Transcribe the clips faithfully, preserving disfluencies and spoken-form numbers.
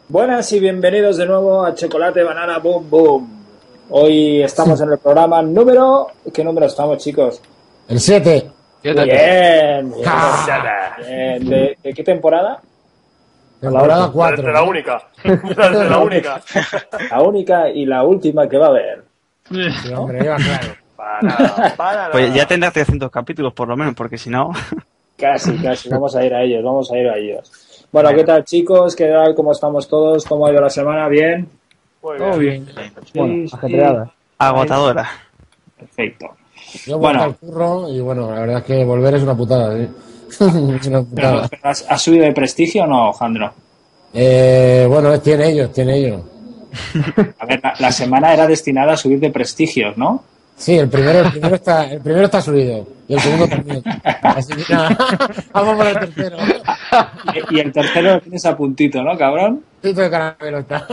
Buenas y bienvenidos de nuevo a Chocolate Banana Boom Boom. Hoy estamos en el programa número... ¿Qué número estamos, chicos? El siete. Bien, bien. bien. ¿De, ¿De qué temporada? Temporada cuatro. De la única. De la única. La única y la última que va a haber. Sí, hombre, iba claro. Para, para, Pues ya tendrá trescientos capítulos por lo menos, porque si no... Casi, casi. Vamos a ir a ellos, vamos a ir a ellos. Bueno, ¿qué tal, chicos? ¿Qué tal? ¿Cómo estamos todos? ¿Cómo ha ido la semana? ¿Bien? Muy Todo bien. bien. Sí, Bueno, sí. ajetreada. Agotadora. Perfecto. Yo vuelvo Bueno. al curro y bueno, la verdad es que volver es una putada, ¿eh? Es una putada. Pero, ¿has, has subido de prestigio o no, Jandro? Eh, bueno, tiene ellos, tiene ellos. A ver, la, la semana era destinada a subir de prestigios, ¿no? Sí, el primero, el primero está, el primero está subido y el segundo también. Así que nada, vamos por el tercero. Y, y el tercero lo tienes a puntito, ¿no, cabrón? Tito de caramelo está.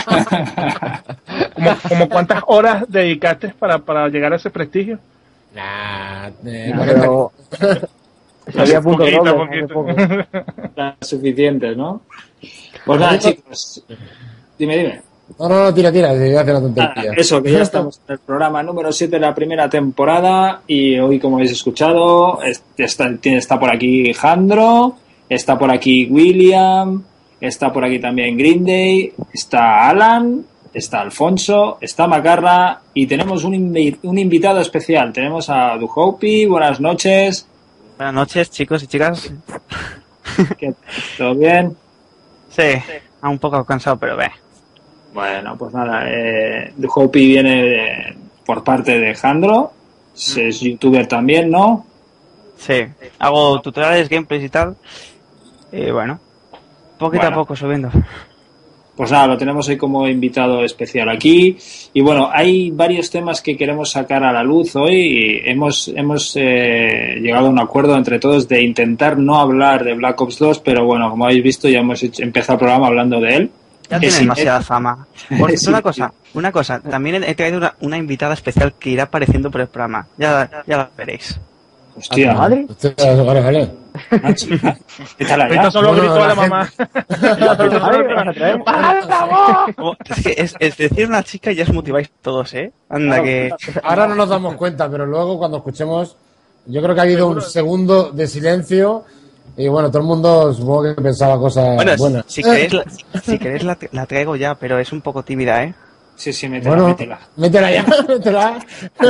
¿Cómo, cómo cuántas horas dedicaste para, para llegar a ese prestigio? Nah, eh, Pero había punto Poquito, doble, poquito. hace poco. Las suficientes, ¿no? Pues nada, chicos. Dime, dime. No, no, no, tira, tira, se iba a hacer la Nada, tontería. eso, que ya estamos en el programa número siete de la primera temporada y hoy, como habéis escuchado, es- está, tiene- está por aquí Jandro, está por aquí William, está por aquí también Green Day, está Alan, está Alfonso, está Macarra y tenemos un, invi- un invitado especial. Tenemos a Duhopi. Buenas noches. Buenas noches, chicos y chicas. ¿Qué- ¿Todo bien? Sí, un poco cansado, pero ve. Bueno, pues nada, eh, Duhopi viene de- por parte de Jandro, es youtuber también, ¿no? Sí, hago tutoriales, gameplays y tal. Y bueno, poquito Bueno. a poco subiendo. Pues nada, lo tenemos hoy como invitado especial aquí. Y bueno, hay varios temas que queremos sacar a la luz hoy. Y hemos hemos eh, llegado a un acuerdo entre todos de intentar no hablar de Black Ops dos, pero bueno, como habéis visto, ya hemos hecho- empezado el programa hablando de él. Ya Que tiene sí, demasiada fama. Por Sí. una cosa, una cosa. También he traído una, una invitada especial que irá apareciendo por el programa. Ya, ya la veréis. Hostia, ¿Madre? Hostia, vale, vale. una chica. ¿Qué tal allá? Ahorita solo Bueno, gritó a la la mamá. gente- ¿Me vas a traer? Como- Es que es, es decir una chica ya os motiváis todos, ¿eh? Anda, que... Ahora no nos damos cuenta, pero luego cuando escuchemos, yo creo que ha habido un segundo de silencio y bueno, todo el mundo supongo que pensaba cosas Bueno, buenas. si queréis, la, si queréis la, la traigo ya, pero es un poco tímida, ¿eh? Sí, sí, métela, Bueno, métela. métela ya, métela.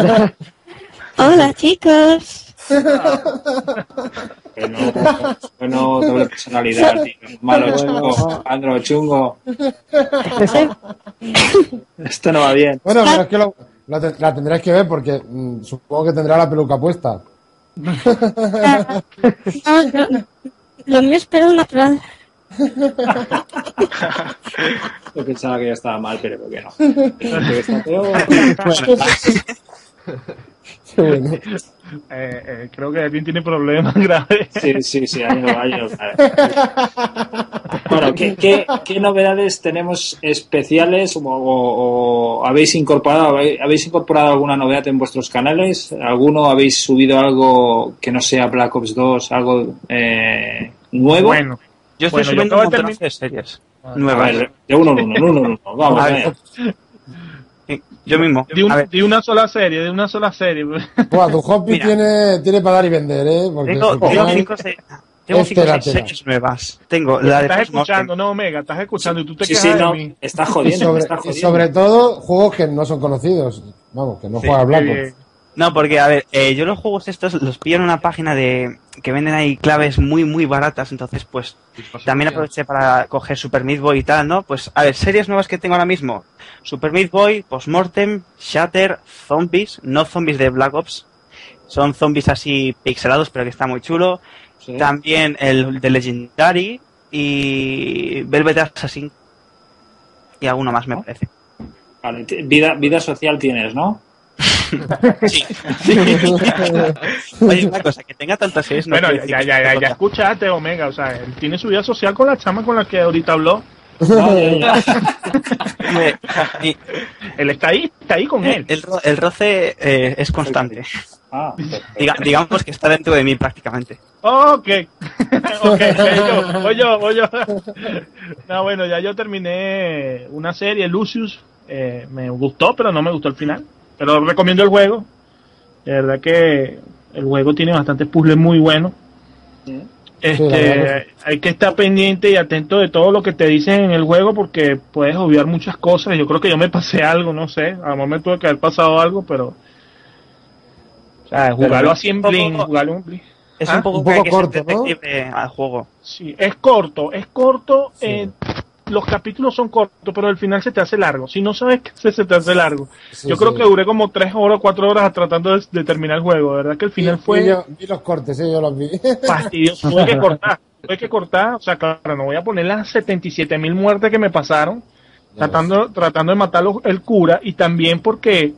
Hola chicos. Bueno, bueno, doble personalidad, tío. Malo, chungo. Andro, chungo. Esto no va bien. Bueno, pero es que lo- la, te- la tendréis que ver porque mm, supongo que tendrá la peluca puesta. No, yo- lo mío es pelo natural. Yo pensaba que ya estaba mal, pero ¿por qué no? Porque está peor. Qué bueno. Eh, eh, creo que alguien tiene problemas graves. Sí, sí, sí, años, años. Bueno, ¿qué, qué, qué novedades tenemos especiales o, o- o habéis incorporado habéis habéis incorporado alguna novedad en vuestros canales? ¿Alguno habéis subido algo que no sea Black Ops dos, algo eh, nuevo? Bueno, Yo estoy Bueno, yo subiendo acabo un de montón termi- de series A nuevas. ver, de uno en uno, de uno en uno. Vamos, A ver, venga. Sí, Yo mismo. de, un- A ver, de una sola serie, de una sola serie. Buah, tu hobby Mira. tiene, tiene para dar y vender, ¿eh? Porque tengo, el tengo canal- cinco, se- tengo es cinco tela, seis tela. series nuevas. Tengo la de Estás Postmortem. escuchando, no, Omega, estás escuchando y tú te Sí, quejas sí, no, de mí. está y jodiendo, sobre, está y jodiendo. sobre todo juegos que no son conocidos. Vamos, que no Sí, juega Black Qué Ops. bien. No, porque, a ver, eh, yo los juegos estos los pillo en una página de que venden ahí claves muy, muy baratas, entonces, pues, también aproveché para coger Super Meat Boy y tal, ¿no? Pues, a ver, series nuevas que tengo ahora mismo. Super Meat Boy, Postmortem, Shatter, Zombies, no zombies de Black Ops, son zombies así pixelados, pero que está muy chulo. Sí. También el de Legendary y Velvet Assassin. Y alguno más, me parece. Vale, t- vida, vida social tienes, ¿no? Sí. sí. Oye, una cosa, que tenga tantas series no Bueno, quiere ya, decir ya, que ya, sea ya cosa. escuchaste, Omega. O sea, él tiene su vida social con la chama con la que ahorita habló. No, ya, ya. Me- y- Él está ahí, está ahí con él. el, ro- el roce eh, es constante. Ah, Diga- digamos que está dentro de mí prácticamente. Ok. Ok, voy yo, voy yo, voy yo. No, bueno, ya yo terminé una serie, Lucius. Eh, me gustó, pero no me gustó el final. Pero recomiendo el juego. De verdad que el juego tiene bastantes puzzles muy buenos. Este, Sí, la verdad que hay que estar pendiente y atento de todo lo que te dicen en el juego porque puedes obviar muchas cosas. Yo creo que yo me pasé algo, no sé. A lo mejor me tuve que haber pasado algo, pero... O sea, jugarlo así en Blink, jugarlo en Blink. Es ¿Ah? un poco, Un que hay poco que ser corto, ¿no? detective al juego. Sí, es corto, es corto. Sí. Eh, los capítulos son cortos, pero al final se te hace largo. Si no sabes qué hacer, se te hace largo. Sí, Yo sí. creo que duré como tres horas, cuatro horas tratando de, de terminar el juego. De verdad que el final Vi- fue vi, yo- vi los cortes, sí, yo los vi. fastidioso. Tuve que cortar, tuve que cortar. O sea, claro, no voy a poner las setenta y siete mil muertes que me pasaron Ya tratando, tratando de matar los- el cura y también porque,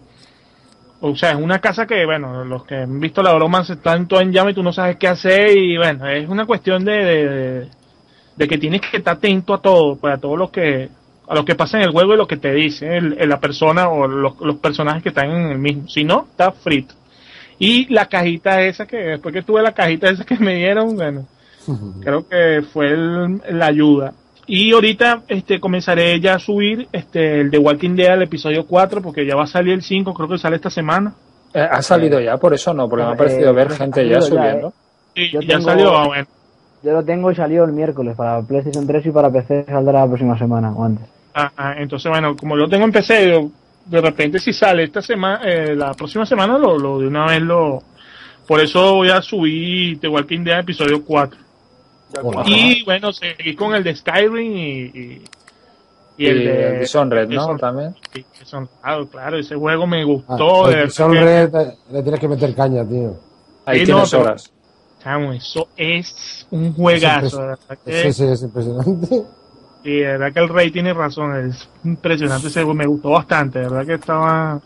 o sea, es una casa que, bueno, los que han visto la broma se están todo en llama y tú no sabes qué hacer y bueno, es una cuestión de, de, de- de que tienes que estar atento a todo, pues, a todo lo que a lo que pasa en el juego y lo que te dice el- el- la persona o los, los personajes que están en el mismo. Si no, está frito. Y la cajita esa que después que tuve la cajita esa que me dieron, bueno, creo que fue el- la ayuda. Y ahorita este comenzaré ya a subir este el de Walking Dead, el episodio cuatro, porque ya va a salir el cinco, creo que sale esta semana. Eh, ¿Ha salido ya? Por eso no, porque me ha parecido Eh, ver ha gente ya salido ya, subiendo. Y Yo ya tengo- salió, ah, bueno. Yo lo tengo y salió el miércoles para PlayStation tres y para P C saldrá la próxima semana o antes. Ah, ah, entonces, bueno, como yo tengo en P C, yo, de repente si sale esta semana, eh, la próxima semana, lo, lo de una vez lo... Por eso voy a subir The Walking Dead episodio cuatro. Ya, Hola. como- Y bueno, seguí con el de Skyrim y... y, y Y el de... el Dishonored, ¿no? Dishonored. También. Sí, Dishonored, claro, ese juego me Ah, gustó. de el verdad Sol que- Red, eh, le tienes que meter caña, tío. Ahí Sí, tienes no, pero- horas. Chamo, eso es un juegazo. de verdad que- Sí, sí, es impresionante. Y de verdad que el Rey tiene razón, es impresionante ese juego, me gustó bastante, de verdad que estaba...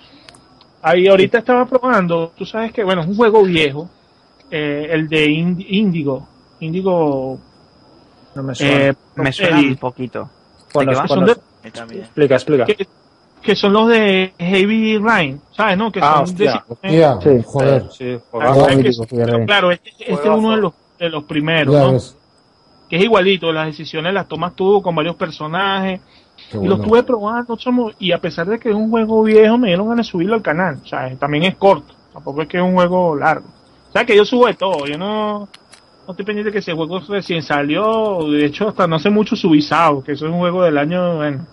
Ahí ahorita estaba probando, tú sabes que, bueno, es un juego viejo, eh, el de Ind- Indigo, Indigo... No me suena. Eh, Me suena Edit, un poquito. Bueno, ¿de qué va? son bueno, de- También. explica, explica. que, que son los de Heavy Rain, ¿sabes? ¿No? Que Ah, son de- hostia. Hostia, Sí. joder. Sí, Ah, juegazo. Juego es que- mítico, sí, pero Rey. claro, este, este es Juegazo. uno de los, de los primeros, Ya ¿no? ves. Que es igualito, las decisiones las tomas tú con varios personajes. Qué Y lo bueno. estuve probando, chamo, y a pesar de que es un juego viejo, me dieron ganas de subirlo al canal. O sea, también es corto, tampoco es que es un juego largo. O sea, que yo subo de todo, yo no, no estoy pendiente de que ese juego recién salió, de hecho, hasta no hace mucho subí Sao, que eso es un juego del año, bueno.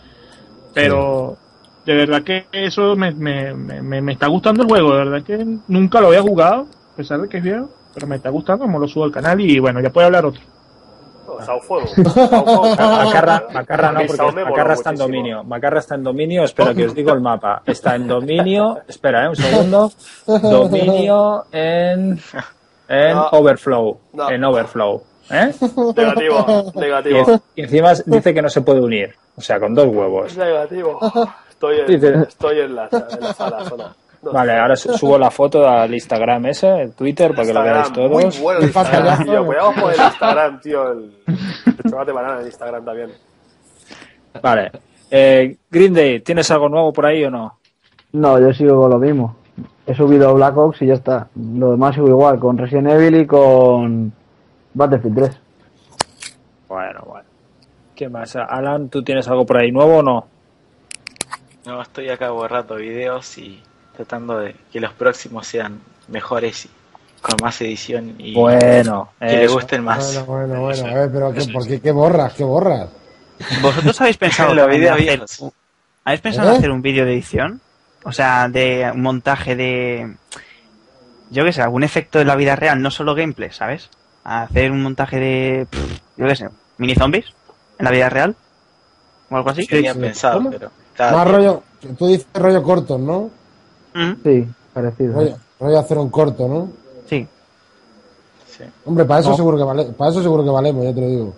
Pero, de verdad que eso me, me, me, me está gustando el juego, de verdad que nunca lo había jugado, a pesar de que es viejo, pero me está gustando, como lo subo al canal y bueno, ya puede hablar otro. No, Sao Fuego. Sao Fuego. Macarra, Macarra no, Porque Sao porque me moló Macarra está en muchísimo. dominio. Macarra está en dominio, espera que os digo el mapa. Está en dominio, espera, eh, un segundo. Dominio en, en No. Overflow. No. En Overflow. ¿Eh? Negativo, Y, negativo. y encima dice que no se puede unir. O sea, con dos huevos. Negativo. Estoy en, Dice- estoy en la, en la sala zona. No, Vale, ahora su- subo la foto al Instagram ese, el Twitter, para que lo veáis Instagram, todos. muy bueno el Qué fácil, Instagram, ¿no? tío. Podríamos poner el Instagram, tío. El, el chocolate banana en Instagram también. Vale. Eh, Green Day, ¿tienes algo nuevo por ahí o no? No, yo sigo con lo mismo. He subido Black Ops y ya está. Lo demás sigo igual, con Resident Evil y con Battlefield tres. Bueno, bueno. ¿Qué más? Alan, ¿tú tienes algo por ahí nuevo o no? No, estoy acá borrando videos y tratando de que los próximos sean mejores y con más edición y Bueno, que le eso. gusten más. Bueno, bueno, bueno. Eso, A ver, pero ¿qué, eso ¿por es. qué, qué borras? ¿Qué borras? ¿Vosotros habéis pensado Los también en videos hacer, viejos. ¿habéis pensado ¿Eh? en hacer un vídeo de edición? O sea, de un montaje de... Yo qué sé, algún efecto de la vida real, no solo gameplay, ¿sabes? Hacer un montaje de... pff, yo qué sé, mini zombies en la vida real. O algo así. Tenía sí. pensado, ¿Cómo? pero cada Más día- rollo, tú dices rollo corto, ¿no? Mm, Sí, parecido. Rollo, rollo hacer un corto, ¿no? sí. sí. Hombre, para eso No. seguro que vale, para eso seguro que valemos, ya te lo digo.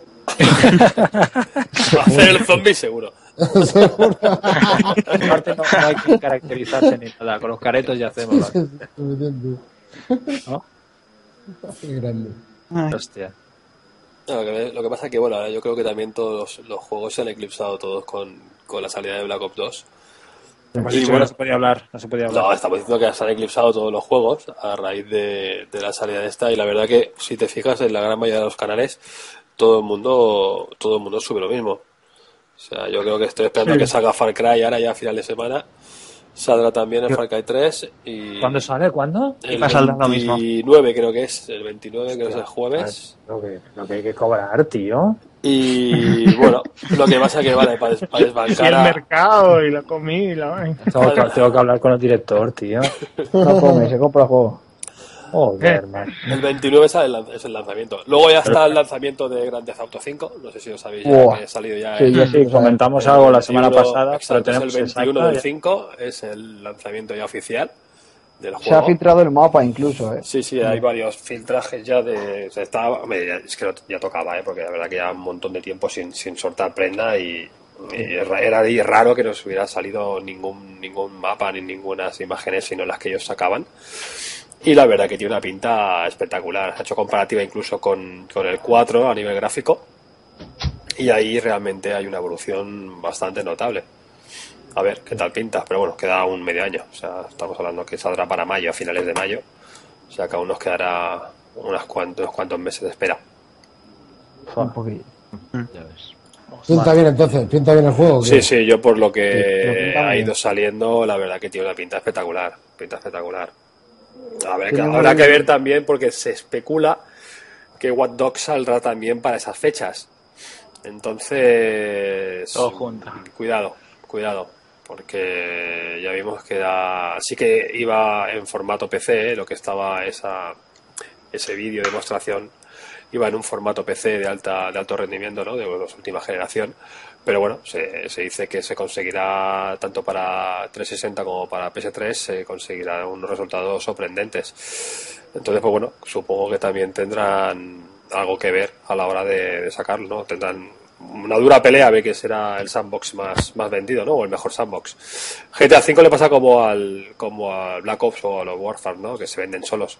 Hacer el zombie seguro. Seguro. Aparte no, no hay que caracterizarse ni nada, con los caretos ya hacemos. Suficiente. ¿No? Qué grande. Ay, Hostia. No, lo, que, lo que pasa es que, bueno, yo creo que también todos los, los juegos se han eclipsado todos con, con la salida de Black Ops dos. Hemos Sí, dicho bueno. que no se podía hablar, no se podía hablar. No, estamos diciendo que se han eclipsado todos los juegos a raíz de, de la salida de esta, y la verdad que si te fijas en la gran mayoría de los canales todo el mundo todo el mundo sube lo mismo. O sea, yo creo que estoy esperando Sí. que salga Far Cry ahora ya a final de semana. Saldrá también el Far Cry tres y ¿Cuándo sale? ¿Cuándo? el va a saldrá lo mismo. veintinueve creo que es, el veintinueve creo que es el jueves. Lo que, lo que hay que cobrar, tío. Y bueno, lo que pasa que vale, para, des- para Y desbancar el a, mercado y la comida y la vaina. Tengo que, tengo que hablar con el director, tío. No come, se compra el juego. Joder, man. el veintinueve sale el lan- es el lanzamiento. Luego ya está el lanzamiento de Grand Theft Auto cinco, no sé si lo sabéis ya, Buah. que ha salido ya Sí, el- yo Sí, comentamos el algo la semana veintiuno, pasada, exacto, pero tenemos es el veintiuno exacto, del ya- cinco, es el lanzamiento ya oficial del Se ha juego. filtrado el mapa incluso, ¿eh? Sí, sí, hay varios filtrajes ya de... O sea, está, hombre, ya- es que lo- ya tocaba, ¿eh? Porque la verdad que ya un montón de tiempo sin, sin soltar prenda y, y era, era ahí raro que no nos hubiera salido ningún ningún mapa ni ninguna imágenes sino las que ellos sacaban. Y la verdad que tiene una pinta espectacular. Se ha hecho comparativa incluso con, con el cuatro a nivel gráfico y ahí realmente hay una evolución bastante notable. A ver qué tal pinta, pero bueno, queda un medio año. O sea, estamos hablando que saldrá para mayo, a finales de mayo. O sea, que aún nos quedará unos cuantos, unos cuantos meses de espera. Un poquillo. Ya ves. Pinta bien entonces, pinta bien el juego. Sí, sí, yo por lo Sí, pero que pinta ha bien. ido saliendo, la verdad que tiene una pinta espectacular. Pinta espectacular. A ver, que Tiene habrá un- que ver también porque se especula que Watch Dogs saldrá también para esas fechas. Entonces, Todo junto. cuidado, cuidado, porque ya vimos que era, sí que iba en formato P C, ¿eh? Lo que estaba esa ese vídeo de demostración iba en un formato P C de alta de alto rendimiento, ¿no? De la última generación, pero bueno, se, se dice que se conseguirá tanto para trescientos sesenta como para P S tres, se conseguirá unos resultados sorprendentes. Entonces, pues bueno, supongo que también tendrán algo que ver a la hora de, de sacarlo, ¿no? Tendrán una dura pelea a ver que será el sandbox más, más vendido, ¿no? O el mejor sandbox. G T A cinco le pasa como al como al Black Ops o a los Warfare, ¿no? Que se venden solos.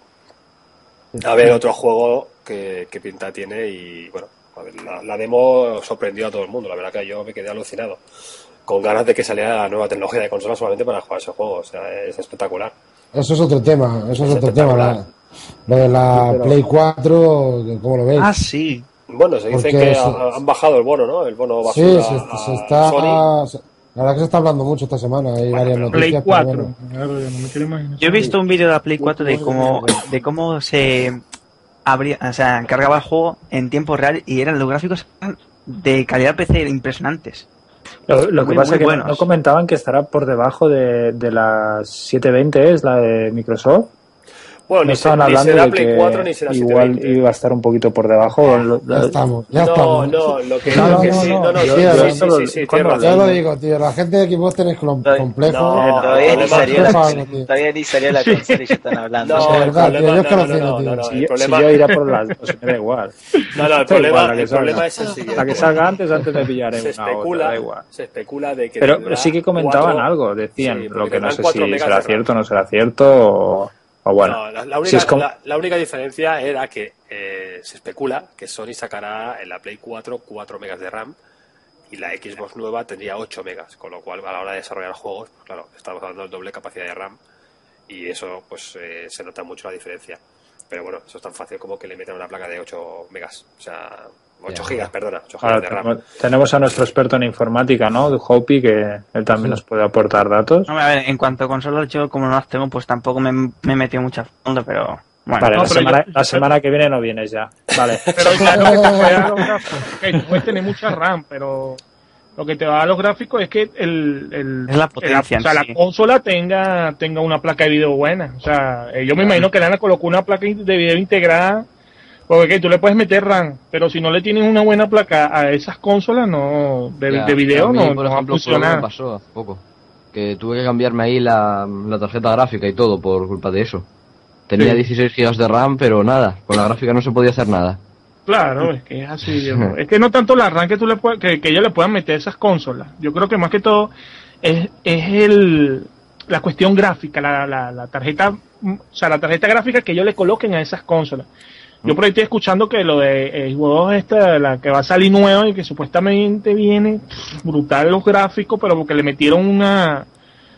A ver, otro juego que, que pinta tiene y bueno, a ver, la, la demo sorprendió a todo el mundo, la verdad que yo me quedé alucinado, con ganas de que saliera la nueva tecnología de consola solamente para jugar ese juego, o sea, es espectacular. Eso es otro tema, eso es, Es otro tema. espectacular. La, lo de la Sí, pero- Play cuatro, ¿cómo lo veis? Ah, sí. Bueno, se dice Porque que se- ha- han bajado el bono, ¿no? El bono sí, basura se, a se está. Sony. se- la verdad que se está hablando mucho esta semana, hay varias Play noticias. pero cuatro. bueno. Claro, yo no me quiero imaginar. Yo he visto un vídeo de la Play cuatro de cómo, de cómo se abría, o sea, cargaba el juego en tiempo real y eran los gráficos eran de calidad P C impresionantes. Lo, lo que Muy, pasa muy es que no, buenos. no comentaban que estará por debajo de, de las setecientos veinte, es la de Microsoft. Bueno, No ni, se, estaban ni hablando será de Play que cuatro ni será igual setecientos veinte. iba a estar un poquito por debajo. Lo- Ya estamos, ya No, estamos. no, lo que, No, lo que no, sí, no, no, no, yo- sí, yo sí, esto sí, lo- sí, sí, cuando tienes Ya razón. lo digo, tío, la gente de Xbox tenéis com- Todavía- complejo. no, Todavía ni además- salió la, Complejo, tío. todavía ni salió la consola y ya están hablando. No, De el verdad, problema, tío, yo es que no, lo no, siento, no, tío. no, no, Si, el yo- problema, si yo iré por las dos, me da igual. no, no, el Da problema, igual la que el salga. problema es el siguiente. La que salga antes, antes me pillaré se una otra, especula, da igual. se especula de que Pero tendrá sí que comentaban cuatro- algo, decían, sí, lo porque que no tendrán sé cuatro si megas será de RAM. cierto o no será cierto, o, o bueno. No, la, la Si única, es como- la, la única diferencia era que eh, se especula que Sony sacará en la Play cuatro cuatro megas de RAM y la Xbox nueva tendría ocho megas, con lo cual a la hora de desarrollar juegos, pues claro, estamos hablando de doble capacidad de RAM y eso pues eh, se nota mucho la diferencia. Pero bueno, eso es tan fácil como que le metan una placa de ocho megas, o sea, ocho Ya. gigas, perdona, ocho Ahora gigas de RAM. tenemos, tenemos a nuestro experto en informática, ¿no? De Hopi, que él también nos puede aportar datos. No, a ver, en cuanto a consolas, yo como no las tengo, pues tampoco me, me he metido mucho a fondo, pero bueno. Vale, No, la, pero semana, yo- la semana que viene no vienes ya. Vale. Pero ya lo que te puede dar los gráficos, ok, tú puedes tener mucha RAM, pero lo que te va a dar los gráficos es que el, el Es la potencia o sea, en la sí. consola tenga tenga una placa de video buena. O sea, eh, yo me imagino que le van a colocar una placa de video integrada, porque ok, tú le puedes meter RAM, pero si no le tienes una buena placa a esas consolas no de, Ya, de video a mí, no, por no va a ejemplo, fue lo que me funcionar. pasó hace poco. Que tuve que cambiarme ahí la, la tarjeta gráfica y todo por culpa de eso. Tenía Sí. dieciséis gigas de RAM, pero nada, con la gráfica no se podía hacer nada. Claro, es que es así. Diego. Es que no tanto la RAM que tú le puedes, que, que ellos le puedan meter esas consolas. Yo creo que más que todo es, es el la cuestión gráfica, la, la, la tarjeta, o sea, la tarjeta gráfica que ellos le coloquen a esas consolas. Yo por ahí estoy escuchando que lo de Xbox esta, la que va a salir nueva y que supuestamente viene pff, brutal los gráficos, pero porque le metieron una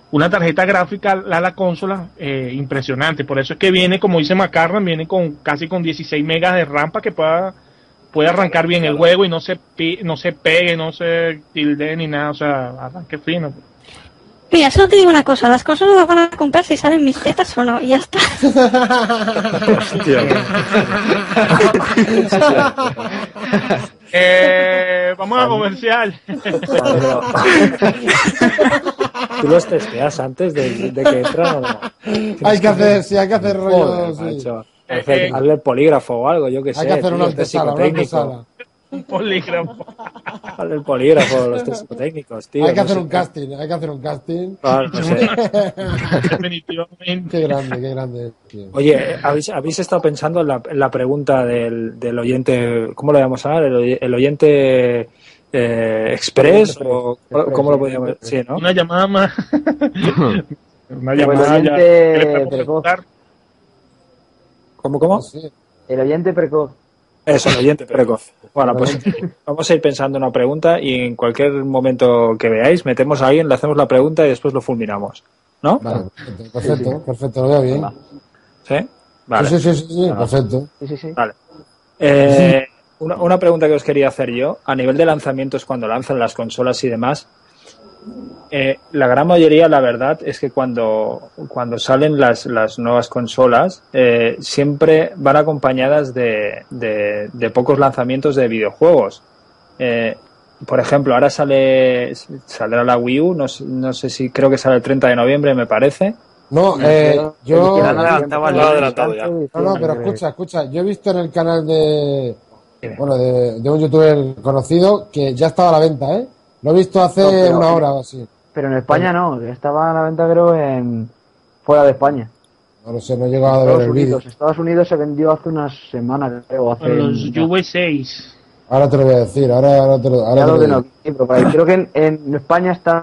una tarjeta gráfica a la consola eh, impresionante. Por eso es que viene, como dice Macarran, viene con casi con dieciséis megas de RAM para que pueda, pueda arrancar bien el juego y no se, pi, no se pegue, no se tilde ni nada, o sea, arranque fino. Mira, solo te digo una cosa, las consolas las van a comprar si salen mis tetas o no, y ya está. eh, vamos a comercial. ¿Tú los testeas antes de, de que entran o no? Hay que hacer, sí, hay que hacer rollo. Joder, Sí. macho. Hacer, hazle el polígrafo o algo, yo que sé. Hay que hacer tío, una el test antesala, una psicotécnico. antesala. Un polígrafo. Hazle el polígrafo, los test psicotécnicos, tío. Hay que no hacer sé un qué. casting, hay que hacer un casting. Claro, no sé. Definitivamente. Qué grande, qué grande. Tío. Oye, ¿habéis, habéis estado pensando en la, en la pregunta del, del oyente, ¿cómo lo llamamos ahora? El, oy- el oyente eh, express, o Express, ¿cómo lo sí, podríamos decir? Sí, ¿no? Una llamada más. Una El llamada ya. oyente ¿Qué le podemos precoz. preguntar? ¿Cómo, cómo? Sí. El oyente precoz. Eso, el oyente precoz. Bueno, pues vamos a ir pensando una pregunta y en cualquier momento que veáis, metemos a alguien, le hacemos la pregunta y después lo fulminamos. ¿No? Vale, perfecto, perfecto, perfecto, lo veo bien. ¿Sí? Vale. Sí, sí, sí, sí, sí, perfecto. Sí, sí, sí. Vale. Eh, una, una pregunta que os quería hacer yo, a nivel de lanzamientos, cuando lanzan las consolas y demás, eh, la gran mayoría, la verdad, es que cuando, cuando salen las, las nuevas consolas, eh, siempre van acompañadas de, de, de pocos lanzamientos de videojuegos. Eh, por ejemplo, ahora sale saldrá la Wii U, no, sé- no sé si creo que sale el treinta de noviembre, me parece. No, eh, yo... Ya han adelantado al- Lo ha adelantado ya. No, no, pero escucha, escucha. Yo he visto en el canal de, bueno, de, de un youtuber conocido que ya estaba a la venta, ¿eh? Lo he visto hace No, pero- una hora o así. Pero en España no, estaba a la venta creo en fuera de España. No lo sé, no he llegado a ver Estados el vídeo. Unidos. Estados Unidos se vendió hace unas semanas, creo, hace Con los ya, U S seis. Ahora te lo voy a decir, ahora, ahora te lo, ahora te mediados lo de digo. noviembre, por ahí. Creo que en, en España está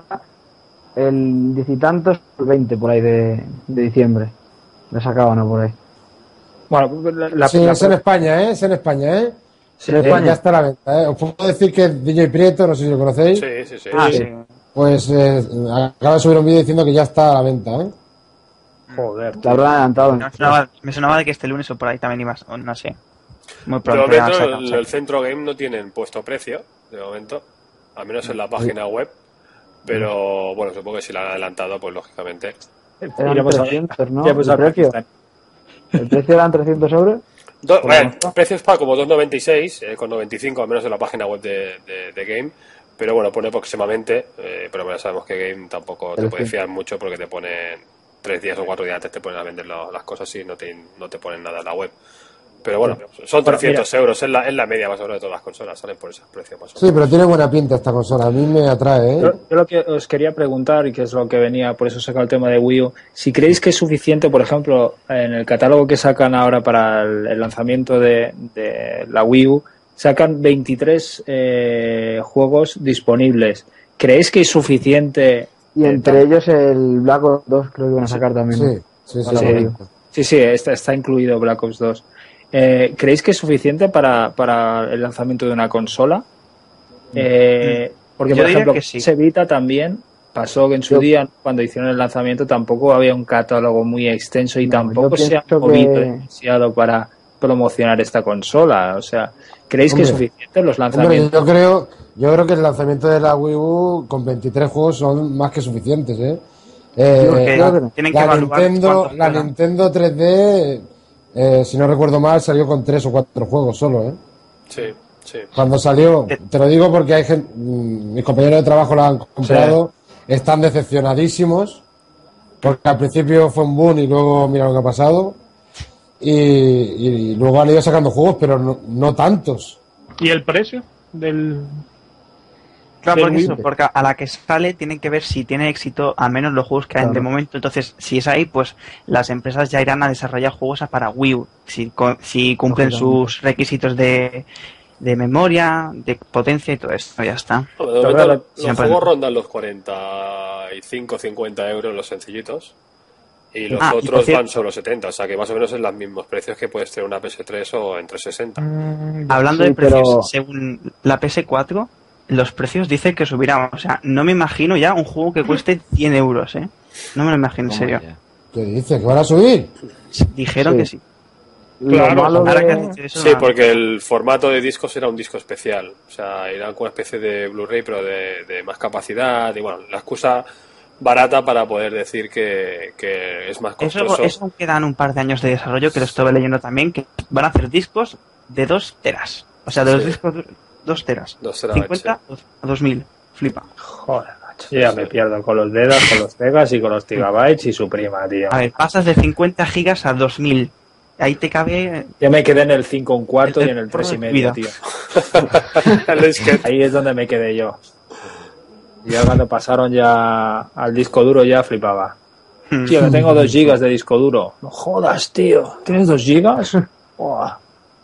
el diez y tantos, el veinte por ahí de, de diciembre. Le sacaban, ¿no? Por ahí. Bueno, la, la- Sí, la- es en España, ¿eh? Es en España, ¿eh? sí, en Eh, España. Ya está a la venta, ¿eh? Os puedo decir que D J Prieto, no sé si lo conocéis, Sí, sí, sí. Ah, Sí. sí. pues eh, acaba de subir un vídeo diciendo que ya está a la venta, ¿eh? Joder, La habrán adelantado. Me sonaba, me sonaba de que este lunes o por ahí también ibas, o no sé. Muy De pronto. ya momento, saca- el, saca. el Centro Game no tienen puesto precio, de momento, al menos en la página web. Pero bueno, supongo que si la han adelantado, pues lógicamente. Eran iremos a- trescientos, ¿no? iremos ¿El al precio? Pakistán. ¿El precio eran trescientos euros? Do- bueno, precios para como dos noventa y seis, eh, con noventa y cinco al menos en la página web de, de, de Game. Pero bueno, pone próximamente, eh, pero bueno, sabemos que Game tampoco te Pero puede sí. fiar mucho porque te ponen tres días o cuatro días antes te ponen a vender lo- las cosas y no te, no te ponen nada en la web. Pero bueno, son Bueno, trescientos euros, es la, es la media más o menos de todas las consolas, salen por esos precios más o Sí, menos. pero tiene buena pinta esta consola, a mí me atrae, ¿eh? Yo, yo lo que os quería preguntar, y que es lo que venía, por eso he sacado el tema de Wii U, si creéis que es suficiente, por ejemplo, en el catálogo que sacan ahora para el, el lanzamiento de, de la Wii U, sacan veintitrés eh, juegos disponibles. ¿Creéis que es suficiente? Y entre ellos el Black Ops dos creo que iban a sacar también. Sí, sí, sí. Para sí. la Wii U. Sí, sí, está, está incluido Black Ops dos. Eh, ¿Creéis que es suficiente para, para el lanzamiento de una consola? Eh, porque, Yo por diría ejemplo, que sí. P S Vita también pasó que en su Yo- día, cuando hicieron el lanzamiento, tampoco había un catálogo muy extenso y No, tampoco yo se ha pienso movido que- demasiado para promocionar esta consola. O sea, ¿creéis que es Hombre. suficiente los Hombre, lanzamientos? yo creo, yo creo que el lanzamiento de la Wii U con veintitrés juegos son más que suficientes, ¿eh? Eh, Yo creo que no. Tienen que la evaluar Nintendo, cuántos la quedan. Nintendo tres D, eh, si no recuerdo mal, salió con tres o cuatro juegos solo, ¿eh? Sí, sí. Cuando salió, te lo digo porque hay gente, mm, mis compañeros de trabajo la han comprado, están decepcionadísimos, porque al principio fue un boom y luego mira lo que ha pasado, y, y luego han ido sacando juegos, pero no, no tantos. ¿Y el precio del Claro, del porque, Wii? eso, porque a la que sale tienen que ver si tiene éxito, al menos los juegos que hay Claro. de momento. Entonces, si es ahí, pues las empresas ya irán a desarrollar juegos para Wii U. Si, co- si cumplen Lógicamente. sus requisitos de, de memoria, de potencia y todo esto, ya está. No, de Pero momento, claro, los siempre- juegos rondan los cuarenta y cinco cincuenta euros los sencillitos y los Ah, y por otros cierto- van sobre los setenta, o sea que más o menos en los mismos precios que puedes tener una P S tres o en trescientos sesenta. Hablando Sí, de precios, pero- según la P S cuatro, los precios dicen que subirán. O sea, no me imagino ya un juego que cueste cien euros, ¿eh? No me lo imagino, en serio. ¿Qué dices? ¿Que van a subir? Dijeron Sí. que sí. Claro, Ahora de- que has dicho eso, Sí, nada. porque el formato de discos era un disco especial. O sea, era como una especie de Blu-ray, pero de, de más capacidad. Y bueno, la excusa barata para poder decir que, que es más Eso, costoso. eso quedan un par de años de desarrollo, que lo estuve leyendo también, que van a hacer discos de dos teras. O sea, de los Sí. discos de dos teras. Dos terabytes, cincuenta a dos mil. Flipa. Joder, macho. Yo ya me pierdo con los dedos, con los Vegas y con los gigabytes y su prima, tío. A ver, pasas de cincuenta gigas a dos mil. Ahí te cabe... Yo me quedé en el cinco un cuarto El- y en el el tres y porro de medio, tu tío. El disquete. Ahí es donde me quedé yo. Y ya cuando pasaron ya al disco duro ya flipaba. Tío, que tengo dos gigas de disco duro. No jodas, tío. ¿Tienes dos gigas? Buah.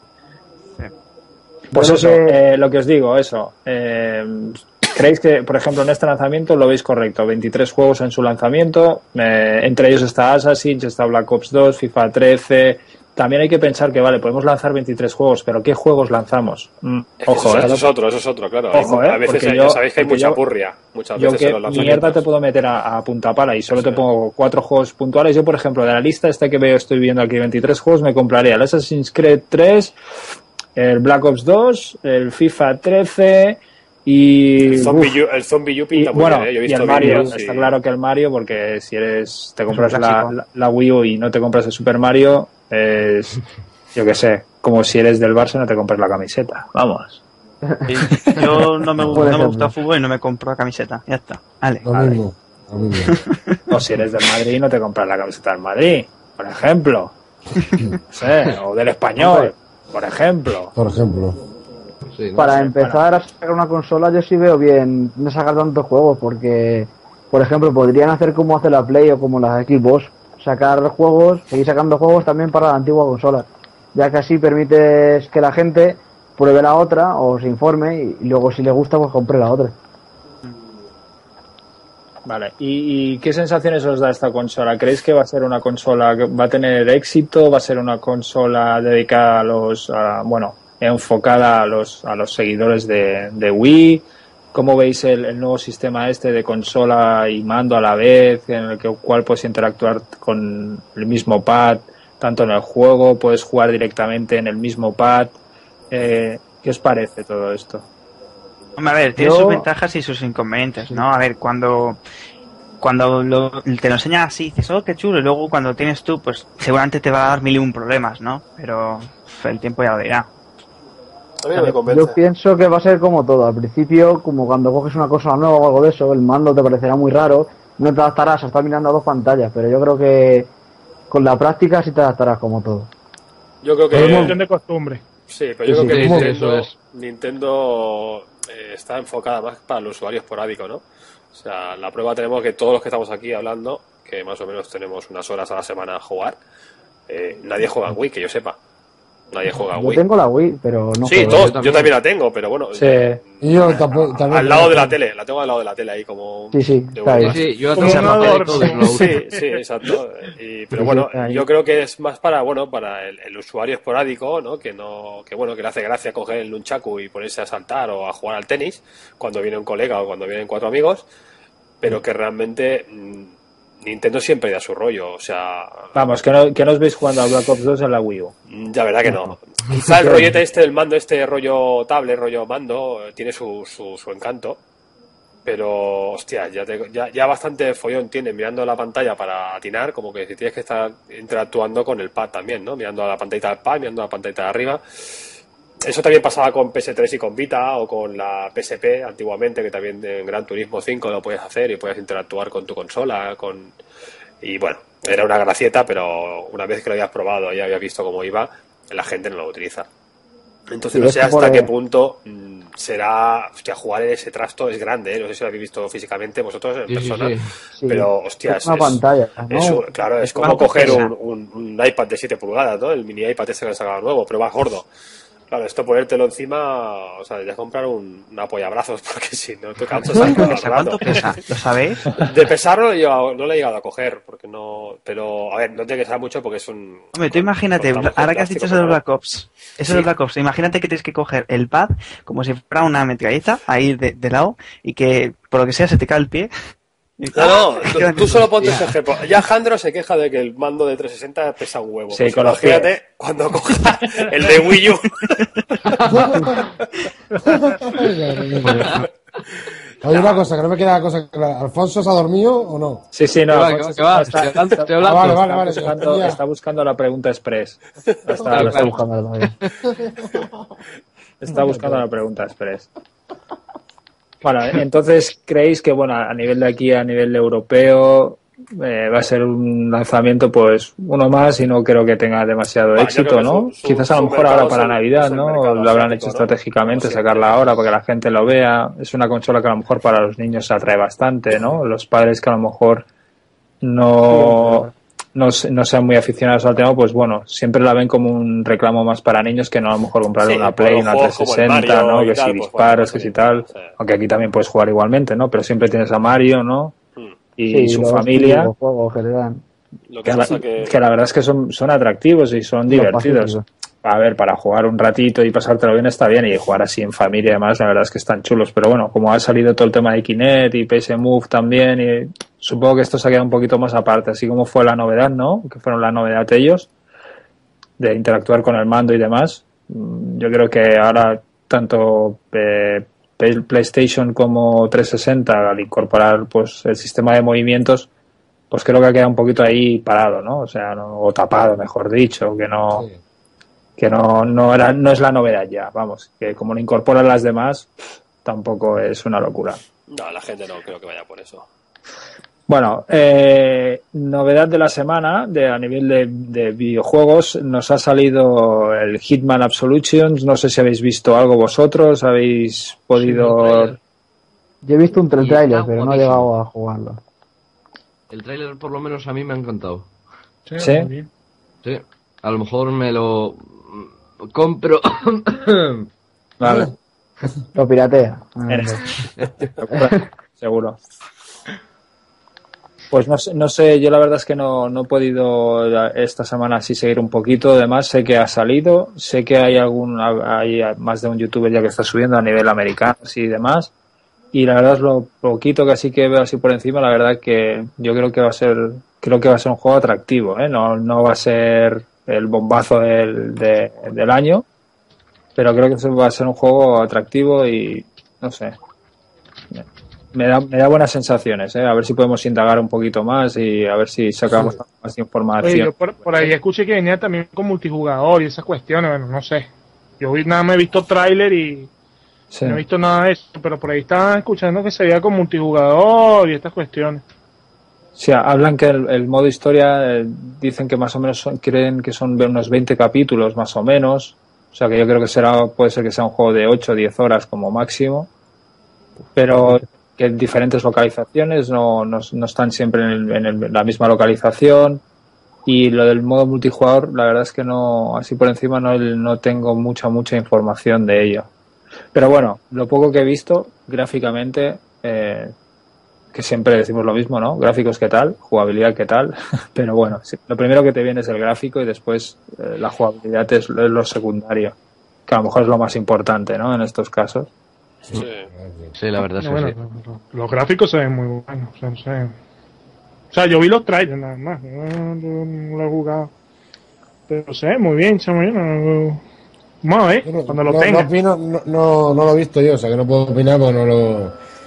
Pues Creo eso, que- eh, lo que os digo, eso. Eh, ¿Creéis que, por ejemplo, en este lanzamiento lo veis correcto? veintitrés juegos en su lanzamiento. Eh, entre ellos está Assassin's, está Black Ops dos, FIFA trece. También hay que pensar que, vale, podemos lanzar veintitrés juegos, pero ¿qué juegos lanzamos? Mm, ojo, eso, eh. eso es otro, eso es otro, claro. Ojo, Hay- eh, a veces porque hay- yo- ya sabéis que hay porque mucha yo- purria. Muchas Yo veces qué en los lanzamientos. mierda te puedo meter a, a punta pala y solo Sí. te pongo cuatro juegos puntuales. Yo, por ejemplo, de la lista esta que veo, estoy viendo aquí veintitrés juegos, me compraría el Assassin's Creed tres, el Black Ops dos, el FIFA trece y... El Zombie uf, U, el Zombie U y, pinta muy bueno, bien, ¿eh? Yo he y visto el Mario, vídeos y- está claro que el Mario, porque si eres te compras la, clásico. la, la Wii U y no te compras el Super Mario, es, yo qué sé, como si eres del Barça y no te compras la camiseta, vamos. Yo no me, Por no me ejemplo. gusta el fútbol y no me compro la camiseta. Ya está. Vale. Lo Vale. mismo. Lo mismo. O si eres del Madrid y no te compras la camiseta del Madrid, por ejemplo. No sé, o del Español, por ejemplo. Por ejemplo. Sí, ¿no? Para empezar a sacar una consola yo sí veo bien no sacar tantos juegos porque, por ejemplo, podrían hacer como hace la Play o como las Xbox, sacar juegos, seguir sacando juegos también para la antigua consola, ya que así permites que la gente pruebe la otra o se informe y, y luego si le gusta pues compre la otra. Vale, ¿Y, ¿y qué sensaciones os da esta consola? ¿Creéis que va a ser una consola que va a tener éxito? ¿Va a ser una consola dedicada a los, a, bueno, enfocada a los, a los seguidores de, de Wii? ¿Cómo veis el, el nuevo sistema este de consola y mando a la vez, en el que, cual puedes interactuar con el mismo pad, tanto en el juego, puedes jugar directamente en el mismo pad? Eh, ¿Qué os parece todo esto? Hombre, a ver, tiene Yo- sus ventajas y sus inconvenientes, ¿no? A ver, cuando cuando lo- te lo enseñan así, dices, oh, qué chulo, y luego cuando tienes tú, pues seguramente te va a dar mil y un problemas, ¿no? Pero uf, el tiempo ya lo dirá. A mí no me convence. Yo pienso que va a ser como todo, al principio como cuando coges una consola nueva o algo de eso, el mando te parecerá muy raro, no te adaptarás a estar mirando a dos pantallas, pero yo creo que con la práctica sí te adaptarás como todo. Yo creo Es que... cuestión de costumbre. Sí, pero yo Sí, creo que sí, sí, Nintendo, eso es. Nintendo eh, está enfocada más para el usuario esporádico, ¿no? O sea, la prueba tenemos que todos los que estamos aquí hablando, que más o menos tenemos unas horas a la semana a jugar, eh, nadie juega en Wii, que yo sepa. Nadie juega en Yo Wii. tengo la Wii, pero no Sí, juego. todos, yo yo también. también la tengo, pero bueno, Sí. Y yo tampoco, también. al lado de la tele, la tengo al lado de la tele ahí como... Sí, sí, de está Wii. ahí. Sí, sí, yo la Como tengo en la un tele y adorno. todo, y lo uso. Sí, sí, exacto. Y, pero Sí, bueno, sí, ahí. yo creo que es más para, bueno, para el, el usuario esporádico, ¿no? Que no, que bueno, que le hace gracia coger el nunchaku y ponerse a saltar o a jugar al tenis cuando viene un colega o cuando vienen cuatro amigos, pero que realmente mm, Nintendo siempre da su rollo, o sea, Vamos, que no, que no os veis jugando a Black Ops dos en la Wii U. mm, ya verdad que no. Quizá el rollete este del mando, este rollo tablet, rollo mando, eh, tiene su, su, su encanto. Pero, hostia, ya, te- ya, ya bastante follón tiene mirando la pantalla para atinar, como que si tienes que estar interactuando con el pad también, ¿no? Mirando a la pantallita del pad, mirando a la pantallita de arriba. Eso también pasaba con P S tres y con Vita, o con la P S P antiguamente, que también en Gran Turismo cinco lo puedes hacer y puedes interactuar con tu consola, con... Y bueno, era una gracieta, pero una vez que lo habías probado y habías visto cómo iba, la gente no lo utiliza. Entonces Sí, no es sé que hasta por- qué punto mm, será... Hostia, jugar en ese trasto es grande, ¿eh? No sé si lo habéis visto físicamente vosotros en Sí, sí, persona, sí. Sí, pero hostia, es una pantalla, ¿no? es un- claro, es como ¿Cuánto coger pesa? un, un- un iPad de siete pulgadas, ¿no? El mini iPad ese que han sacado nuevo, pero más gordo. Claro, esto ponértelo encima, o sea, ya comprar un, un apoyabrazos, porque si no te cansas al ¿Cuánto pesa? rato. ¿Cuánto pesa? ¿Lo sabéis? De pesar no, lo he llegado- no lo he llegado a coger, porque no... Pero, a ver, no tiene que ser mucho porque es un... Hombre, tú imagínate, con- con ahora que has dicho plástico, eso de pero- Black Ops, eso Sí. de Black Ops, imagínate que tienes que coger el pad como si fuera una metralleta ahí de, de lado y que por lo que sea se te cae el pie No, no, tú, tú solo ponte ese ejemplo. Ya Jandro se queja de que el mando de trescientos sesenta pesa un huevo. Sí, Pues con los imagínate pies. cuando coja el de Wii U. Hay una cosa, que no me queda cosa clara. ¿Alfonso se ha dormido o no? Sí, sí, no. ¿Qué va, Alfonso qué va, está, qué va? Estoy hablando, estoy Ah, hablando. vale, vale, está vale. buscando, Ya. está buscando la pregunta express. Está, Claro, lo está, claro. buscando todavía. está buscando la pregunta express. Bueno, entonces, ¿creéis que, bueno, a nivel de aquí, a nivel europeo, eh, va a ser un lanzamiento, pues, uno más y no creo que tenga demasiado Bah, yo éxito, creo que ¿no? su- su- Quizás a lo su mejor ahora mercado para es el- Navidad, es el ¿no? mercado Lo habrán hecho asiático, ¿no? estratégicamente, Como siempre. sacarla ahora para que la gente lo vea. Es una consola que a lo mejor para los niños se atrae bastante, ¿no? Los padres que a lo mejor no, no, se- no sean muy aficionados al tema, pues bueno, siempre la ven como un reclamo más para niños que no a lo mejor comprarle Sí, una por Play, los una juegos como el trescientos sesenta, Mario ¿no? y Que tal, si pues, disparos, bueno, que si sí, tal. sí. Aunque aquí también puedes jugar igualmente, ¿no? Pero siempre tienes a Mario, ¿no? Hmm. Y Sí, su los familia. típicos juegos que le dan. Lo que Que la, pasa que... que la verdad es que son, son atractivos y son Los divertidos. pacíficos. A ver, para jugar un ratito y pasártelo bien está bien, y jugar así en familia y demás, la verdad es que están chulos. Pero bueno, como ha salido todo el tema de Kinect y P S Move también, y supongo que esto se ha quedado un poquito más aparte, así como fue la novedad, ¿no? Que fueron la novedad de ellos, de interactuar con el mando y demás. Mm, Yo creo que ahora tanto eh, Play- PlayStation como trescientos sesenta, al incorporar pues el sistema de movimientos, pues creo que ha quedado un poquito ahí parado, ¿no? O sea, no- o tapado, mejor dicho, que no, Sí. que no, no era, no es la novedad ya, vamos, que como lo incorporan las demás, tampoco es una locura. No, la gente no creo que vaya por eso. Bueno, eh, novedad de la semana, de, a nivel de, de videojuegos, nos ha salido el Hitman Absolutions, no sé si habéis visto algo vosotros, habéis podido... Sí, Yo he visto un Y trailer, está pero no he guapísimo. llegado a jugarlo. El tráiler por lo menos a mí me ha encantado. ¿Sí? muy bien. Sí. A lo mejor me lo mm, compro. Vale, Lo piratea. eres- seguro. Pues no sé, no sé, yo la verdad es que no, no he podido esta semana así seguir un poquito. Además, sé que ha salido, sé que hay algún, hay más de un youtuber ya que está subiendo a nivel americano y demás. Y la verdad es lo poquito que así que veo así por encima, la verdad que yo creo que va a ser, creo que va a ser un juego atractivo, ¿eh? No, no va a ser el bombazo del, de- del año, pero creo que va a ser un juego atractivo y no sé. Me da, me da buenas sensaciones, ¿eh? A ver si podemos indagar un poquito más y a ver si sacamos más información. Oye, yo por, por ahí escuché que venía también con multijugador y esas cuestiones, bueno, no sé. Yo vi, nada me he visto tráiler y Sí. no he visto nada de eso, pero por ahí estaban escuchando que se veía con multijugador y estas cuestiones. Sí, hablan que el, el modo historia, eh, dicen que más o menos son, creen que son unos veinte capítulos más o menos. O sea que yo creo que será, puede ser que sea un juego de ocho o diez horas como máximo. Pero que en diferentes localizaciones, no, no, no están siempre en, el- en el- la misma localización. Y lo del modo multijugador, la verdad es que no, así por encima no, no tengo mucha, mucha información de ello. Pero bueno, lo poco que he visto gráficamente, eh, que siempre decimos lo mismo, ¿no? Gráficos qué tal, jugabilidad qué tal, pero bueno, sí, lo primero que te viene es el gráfico y después eh, la jugabilidad es, es lo secundario, que a lo mejor es lo más importante, ¿no? En estos casos. Sí. Sí, la verdad es No, que bueno, sí. los, los gráficos se ven muy buenos. O sea, no sé. O sea, yo vi los trailers nada más. Yo no, yo no lo he jugado. Pero se ve muy bien, chamo. yo no- Vamos a ver, Yo no, cuando lo no- tenga. no opino, no, no, no lo he visto yo, o sea que no puedo opinar porque no lo,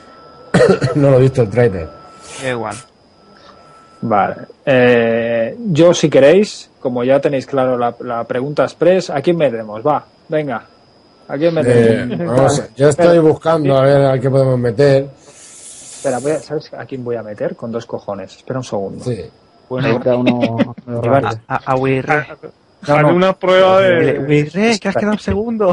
no lo he visto el trailer. Igual. Vale. Eh, yo, si queréis, como ya tenéis claro la, la pregunta express, ¿a quién metemos? Va, venga. ¿A quién Eh, metemos? vamos a- yo estoy buscando a ver a qué podemos meter. Espera, voy a- ¿sabes a quién voy a meter? Con dos cojones. Espera un segundo. Sí. Bueno, Cada uno, uno Iván, rápido. A, a Wirre. No, Haré no. una prueba de. Wirre, que has quedado segundo.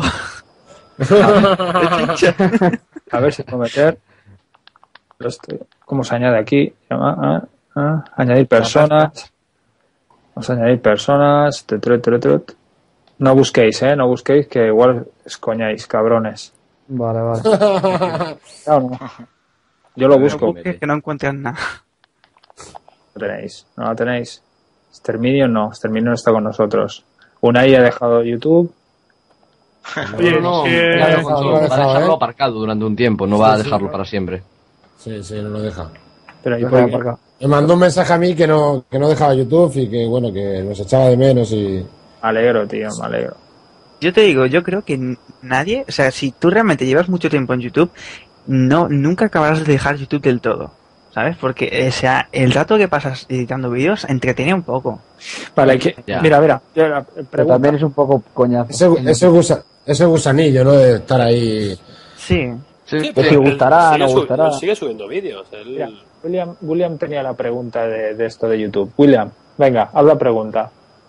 A ver si puedo meter. Lo estoy- ¿Cómo se añade aquí? Ah, ah, ah. Añadir personas. Vamos a añadir personas. Tetru, tetru, tetru. No busquéis, ¿eh? No busquéis, que igual os coñáis, cabrones. Vale, vale. No, no. Yo lo busco. No busques, que no encuentras nada. No tenéis. No la tenéis. Exterminio no. Exterminio no está con nosotros. Unai ha dejado YouTube. Oye, No, no, sí, va a lo ha dejarlo- dejado, va a dejarlo ¿eh? aparcado durante un tiempo, no va a Sí, sí, dejarlo no. para siempre. Sí, sí, no lo deja. Pero ahí Pues por nada, qué? por acá. Me mandó un mensaje a mí que no, que no dejaba YouTube y que, bueno, que nos echaba de menos y... Me alegro, tío, me alegro. Yo te digo, yo creo que n- nadie, o sea, si tú realmente llevas mucho tiempo en YouTube, no, nunca acabarás de dejar YouTube del todo, ¿sabes? Porque, o sea, el rato que pasas editando vídeos entretiene un poco. Vale, que, Ya. mira, mira, yo la Pero pregunta, también es un poco coñazo. Ese, ese, gusa- ese gusanillo, ¿no? De estar ahí... Sí. Sí, Pues pero si él gustará, sigue no su- gustará. él sigue subiendo vídeos. Él... mira, William, William tenía la pregunta de, de esto de YouTube. William, venga, haz la pregunta.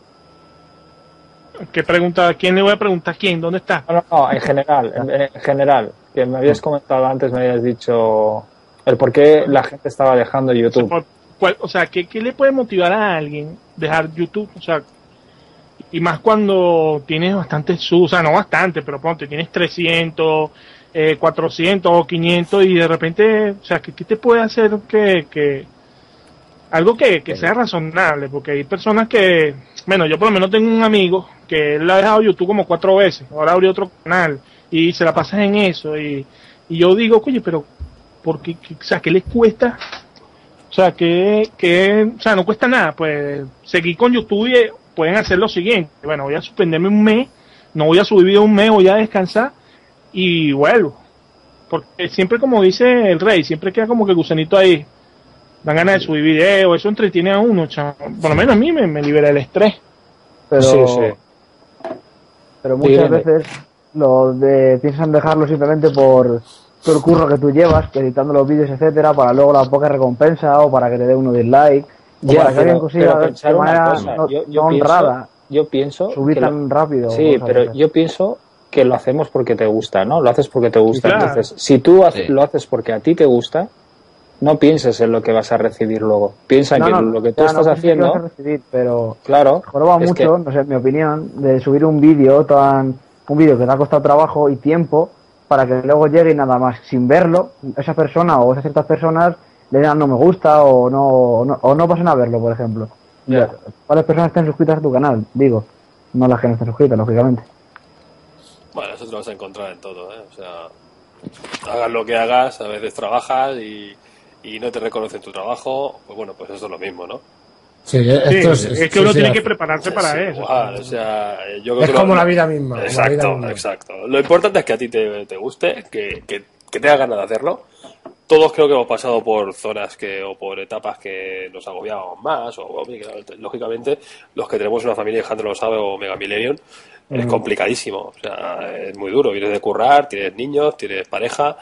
¿Qué pregunta? ¿A quién le voy a preguntar? ¿Quién? ¿Dónde está? No, no, no, en general, en, en general, que me habías comentado antes, me habías dicho el por qué la gente estaba dejando YouTube. Por- cuál- o sea, ¿qué, ¿qué le puede motivar a alguien dejar YouTube? O sea, y más cuando tienes bastante su, o sea, no bastante, pero ponte, tienes trescientos, eh, cuatrocientos o quinientos y de repente, o sea, ¿qué, qué te puede hacer que, que algo que, que sea razonable? Porque hay personas que, bueno, yo por lo menos tengo un amigo que él ha dejado YouTube como cuatro veces, ahora abrió otro canal y se la pasa en eso y, y yo digo, oye, pero ¿por qué, qué- o sea, qué les cuesta? O sea, que, que, o sea, no cuesta nada, pues seguir con YouTube y eh, pueden hacer lo siguiente. Bueno, voy a suspenderme un mes, no voy a subir video un mes, voy a descansar y vuelvo. Porque siempre, como dice el rey, siempre queda como que el gusanito ahí. Dan ganas de subir video, eso entretiene a uno, chamo. Por lo menos a mí me, me libera el estrés. Pero, Sí, sí. pero Sí, muchas dime. veces lo de, piensan dejarlo simplemente por todo el curro que tú llevas, editando los vídeos, etcétera, para luego la poca recompensa o para que te dé uno dislike, o Ya, para que alguien pero, consiga pero de pensar una manera cosa, no, yo, yo no pienso, honrada yo pienso subir que lo- tan rápido. sí, cosas pero esas. yo pienso que lo hacemos porque te gusta, ¿no? Lo haces porque te gusta. claro. Entonces, si tú ha- Sí. lo haces porque a ti te gusta, no pienses en lo que vas a recibir luego. Piensa No, que no, lo que tú ya, estás no pienso que vas a haciendo, recibir, pero claro, joroba es mucho, que- no sé, en mi opinión, de subir un vídeo tan un vídeo que te ha costado trabajo y tiempo para que luego llegue y nada más sin verlo, esa persona o esas ciertas personas le dan no me gusta o no o no, o no pasan a verlo, por ejemplo. Ya. ¿Cuáles personas estén suscritas a tu canal? Digo, no las que no estén suscritas, lógicamente. Bueno, eso te lo vas a encontrar en todo, ¿eh? O sea, hagas lo que hagas, a veces trabajas y, y no te reconocen tu trabajo, pues bueno, pues eso es lo mismo, ¿no? Sí, Sí, esto es, es, que uno sí, tiene sí, que prepararse para Es eso. igual, o sea, yo creo es que lo- como la vida misma. como la vida Exacto, misma. exacto. Lo importante es que a ti te, te guste, que, que, que te haga ganas de hacerlo. Todos creo que hemos pasado por zonas que o por etapas que nos agobiábamos más, o o, lógicamente los que tenemos una familia, Alejandro lo sabe, o Mega Millennium, es complicadísimo. O sea, es muy duro. Vienes de currar, tienes niños, tienes pareja,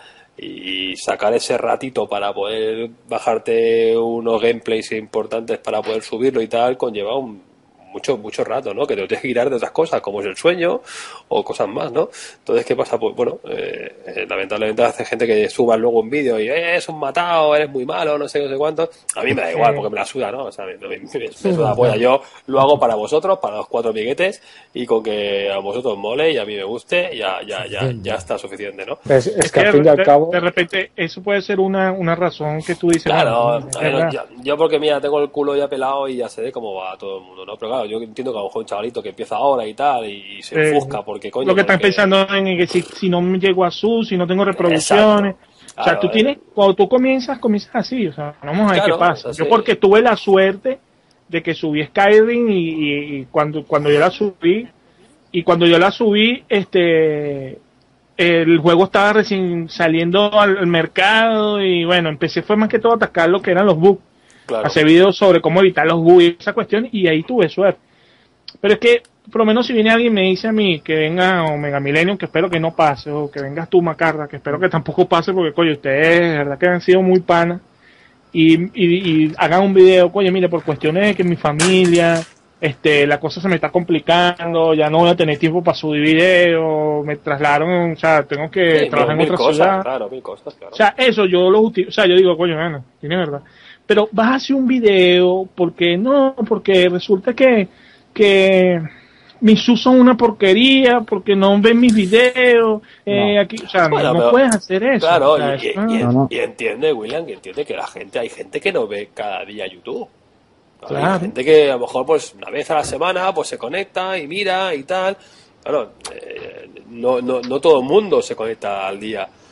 y sacar ese ratito para poder bajarte unos gameplays importantes para poder subirlo y tal conlleva un mucho mucho rato, ¿no? Que te tienes que girar de otras cosas como es el sueño o cosas más, ¿no? Entonces, ¿qué pasa? Pues bueno, eh, eh, lamentablemente hace gente que suba luego un vídeo y eh, es un matado, eres muy malo, no sé, no sé cuánto. A mí me da igual porque me la suda, ¿no? O sea, me, me, me, me suda la polla. Yo lo hago para vosotros, para los cuatro amiguetes, y con que a vosotros mole y a mí me guste, ya ya ya ya está suficiente, ¿no? Es, es Es que que al fin y de, al cabo, de repente eso puede ser una, una razón que tú dices. Claro, bueno, es a ver, verdad. yo, yo porque mira, tengo el culo ya pelado y ya sé de cómo va todo el mundo, ¿no? Pero claro, yo entiendo que a lo mejor un chavalito que empieza ahora y tal y se Eh, enfusca porque coño. Lo que están porque- pensando en que si, si no me llego a su, si no tengo reproducciones. Exacto. O sea, Claro, tú eh. tienes, cuando tú comienzas, comienzas así. O sea, vamos a ver Claro, qué pasa. así. Yo porque tuve la suerte de que subí Skyrim y, y- y cuando, cuando yo la subí, y cuando yo la subí, este, el juego estaba recién saliendo al, al mercado y bueno, empecé fue más que todo a atacar lo que eran los bugs. Claro. Hacer videos sobre cómo evitar los bugs y esa cuestión, y ahí tuve suerte. Pero es que, por lo menos si viene alguien y me dice a mí que venga Omega Millennium, que espero que no pase, o que vengas tú, Macarra, que espero que tampoco pase, porque, coño, ustedes, de verdad que han sido muy panas, y, y, y hagan un video, coño, mire, por cuestiones de que mi familia, este, la cosa se me está complicando, ya no voy a tener tiempo para subir video, me trasladaron, o sea, tengo que Sí, trabajar mil en otra cosas, ciudad. claro, mil cosas, claro. O sea, eso yo lo utilizo, o sea, yo digo, coño, bueno, tiene verdad. Pero vas a hacer un video porque no, porque resulta que, que mis sus son una porquería, porque no ven mis videos, eh, aquí, o sea, Bueno, no, no pero- puedes hacer eso. Claro, o sea, y, eso- y- y- No, no. y entiende, William, que entiende que la gente, hay gente que no ve cada día YouTube. Hay Claro. gente que a lo mejor pues una vez a la semana pues se conecta y mira y tal. Claro, eh, no, no, no todo el mundo se conecta al día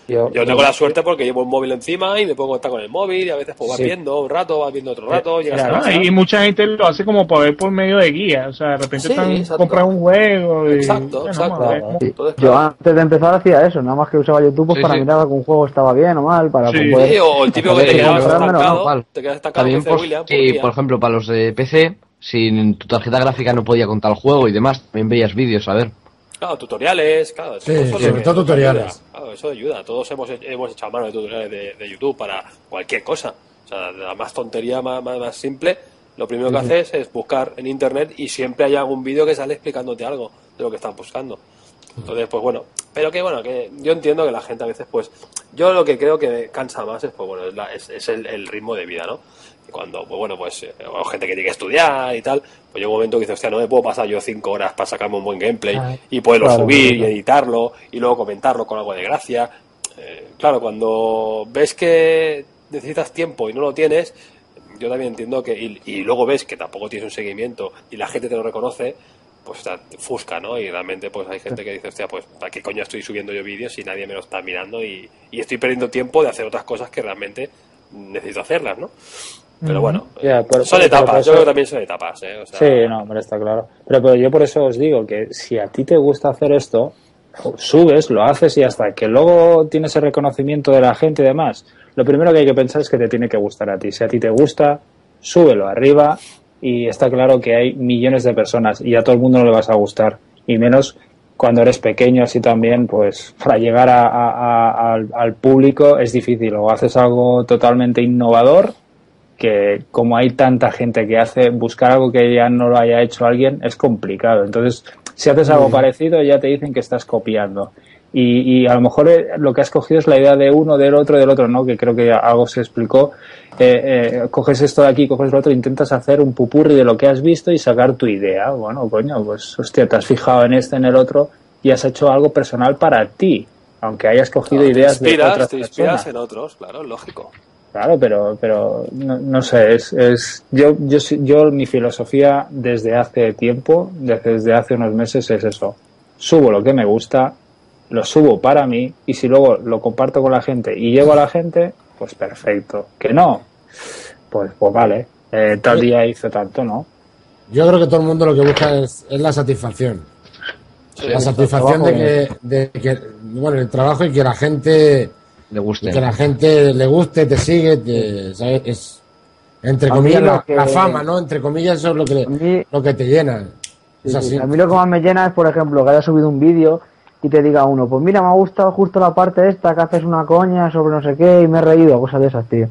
Yo, Yo tengo la suerte porque llevo el móvil encima y me puedo conectar con el móvil y a veces pues vas Sí. viendo un rato, vas viendo otro rato, llegas a Claro, casa. y mucha gente lo hace como para ver por medio de guía. O sea, de repente Sí, están exacto. compran un juego. Y, Exacto, bueno, exacto. vamos a ver cómo- Entonces, Yo claro. antes de empezar hacía eso, nada más que usaba YouTube pues, Sí, para sí. mirar algún juego estaba bien o mal, para Sí. poder... Sí, o el típico que te saber quedabas comprármelo, ¿no? estancado, Igual. te quedas estancado, También, dice por, William, por sí, día. por ejemplo, para los de P C, si tu tarjeta gráfica no podía contar el juego y demás, también veías vídeos, a ver. Claro, tutoriales, claro. Eso, Sí, eso es sobre lo que- todo eso tutoriales. ayuda. Claro, eso ayuda. Todos hemos, hemos echado mano de tutoriales de, de YouTube para cualquier cosa. O sea, la más tontería, más, más, más simple, lo primero que haces es buscar en internet y siempre hay algún vídeo que sale explicándote algo de lo que están buscando. Entonces, pues bueno, pero que bueno, que yo entiendo que la gente a veces, pues, yo lo que creo que cansa más es, pues bueno, es, la- es, es el, el ritmo de vida, ¿no? Y cuando, pues bueno, pues, eh, o gente que tiene que estudiar y tal, pues llega un momento que dice, hostia, no me puedo pasar yo cinco horas para sacarme un buen gameplay Ah, y poderlo claro, subir claro. y editarlo y luego comentarlo con algo de gracia. Eh, claro, cuando ves que necesitas tiempo y no lo tienes, yo también entiendo que, y, y luego ves que tampoco tienes un seguimiento y la gente te lo reconoce, pues te ofusca, ¿no? Y realmente pues hay gente que dice, hostia, pues ¿para qué coño estoy subiendo yo vídeos si nadie me lo está mirando y, y estoy perdiendo tiempo de hacer otras cosas que realmente necesito hacerlas, ¿no? Pero bueno, Ya, pero- son pero- etapas, pero yo eso- creo que también son etapas, ¿eh? O sea, Sí, no, hombre, está claro. Pero, pero yo por eso os digo que si a ti te gusta hacer esto, subes, lo haces y hasta que luego tienes el reconocimiento de la gente y demás, lo primero que hay que pensar es que te tiene que gustar a ti. Si a ti te gusta, súbelo arriba y está claro que hay millones de personas y a todo el mundo no le vas a gustar. Y menos cuando eres pequeño, así también, pues para llegar a, a- a- al, al público es difícil. O haces algo totalmente innovador, que como hay tanta gente que hace, buscar algo que ya no lo haya hecho alguien es complicado. Entonces, si haces algo parecido, ya te dicen que estás copiando. Y, y a lo mejor eh, lo que has cogido es la idea de uno, del otro, del otro, ¿no? Que creo que algo se explicó. Eh, eh, coges esto de aquí, coges lo otro, intentas hacer un pupurri de lo que has visto y sacar tu idea. Bueno, coño, pues hostia, te has fijado en este, en el otro y has hecho algo personal para ti, aunque hayas cogido te ideas de inspiras, otras te inspiras personas. en otros, claro, lógico. Claro, pero, pero no, no sé, es, es yo, yo, sí- yo mi filosofía desde hace tiempo, desde, desde hace unos meses es eso. Subo lo que me gusta, lo subo para mí y si luego lo comparto con la gente y llego a la gente, pues perfecto. Que no, pues, pues vale, eh, tal día hizo tanto, ¿no? Yo creo que todo el mundo lo que busca es, es la satisfacción. la satisfacción de que, de que, bueno, el trabajo y que la gente le guste. que la gente le guste, te sigue, te, ¿sabes? Es, entre A mí comillas, lo la, que- la fama, ¿no? Entre comillas, eso es lo que, A mí- lo que te llena. Es Sí, así. sí. A mí lo que más me llena es, por ejemplo, que haya subido un vídeo y te diga uno, pues mira, me ha gustado justo la parte esta, que haces una coña sobre no sé qué y me he reído, cosas de esas, tío.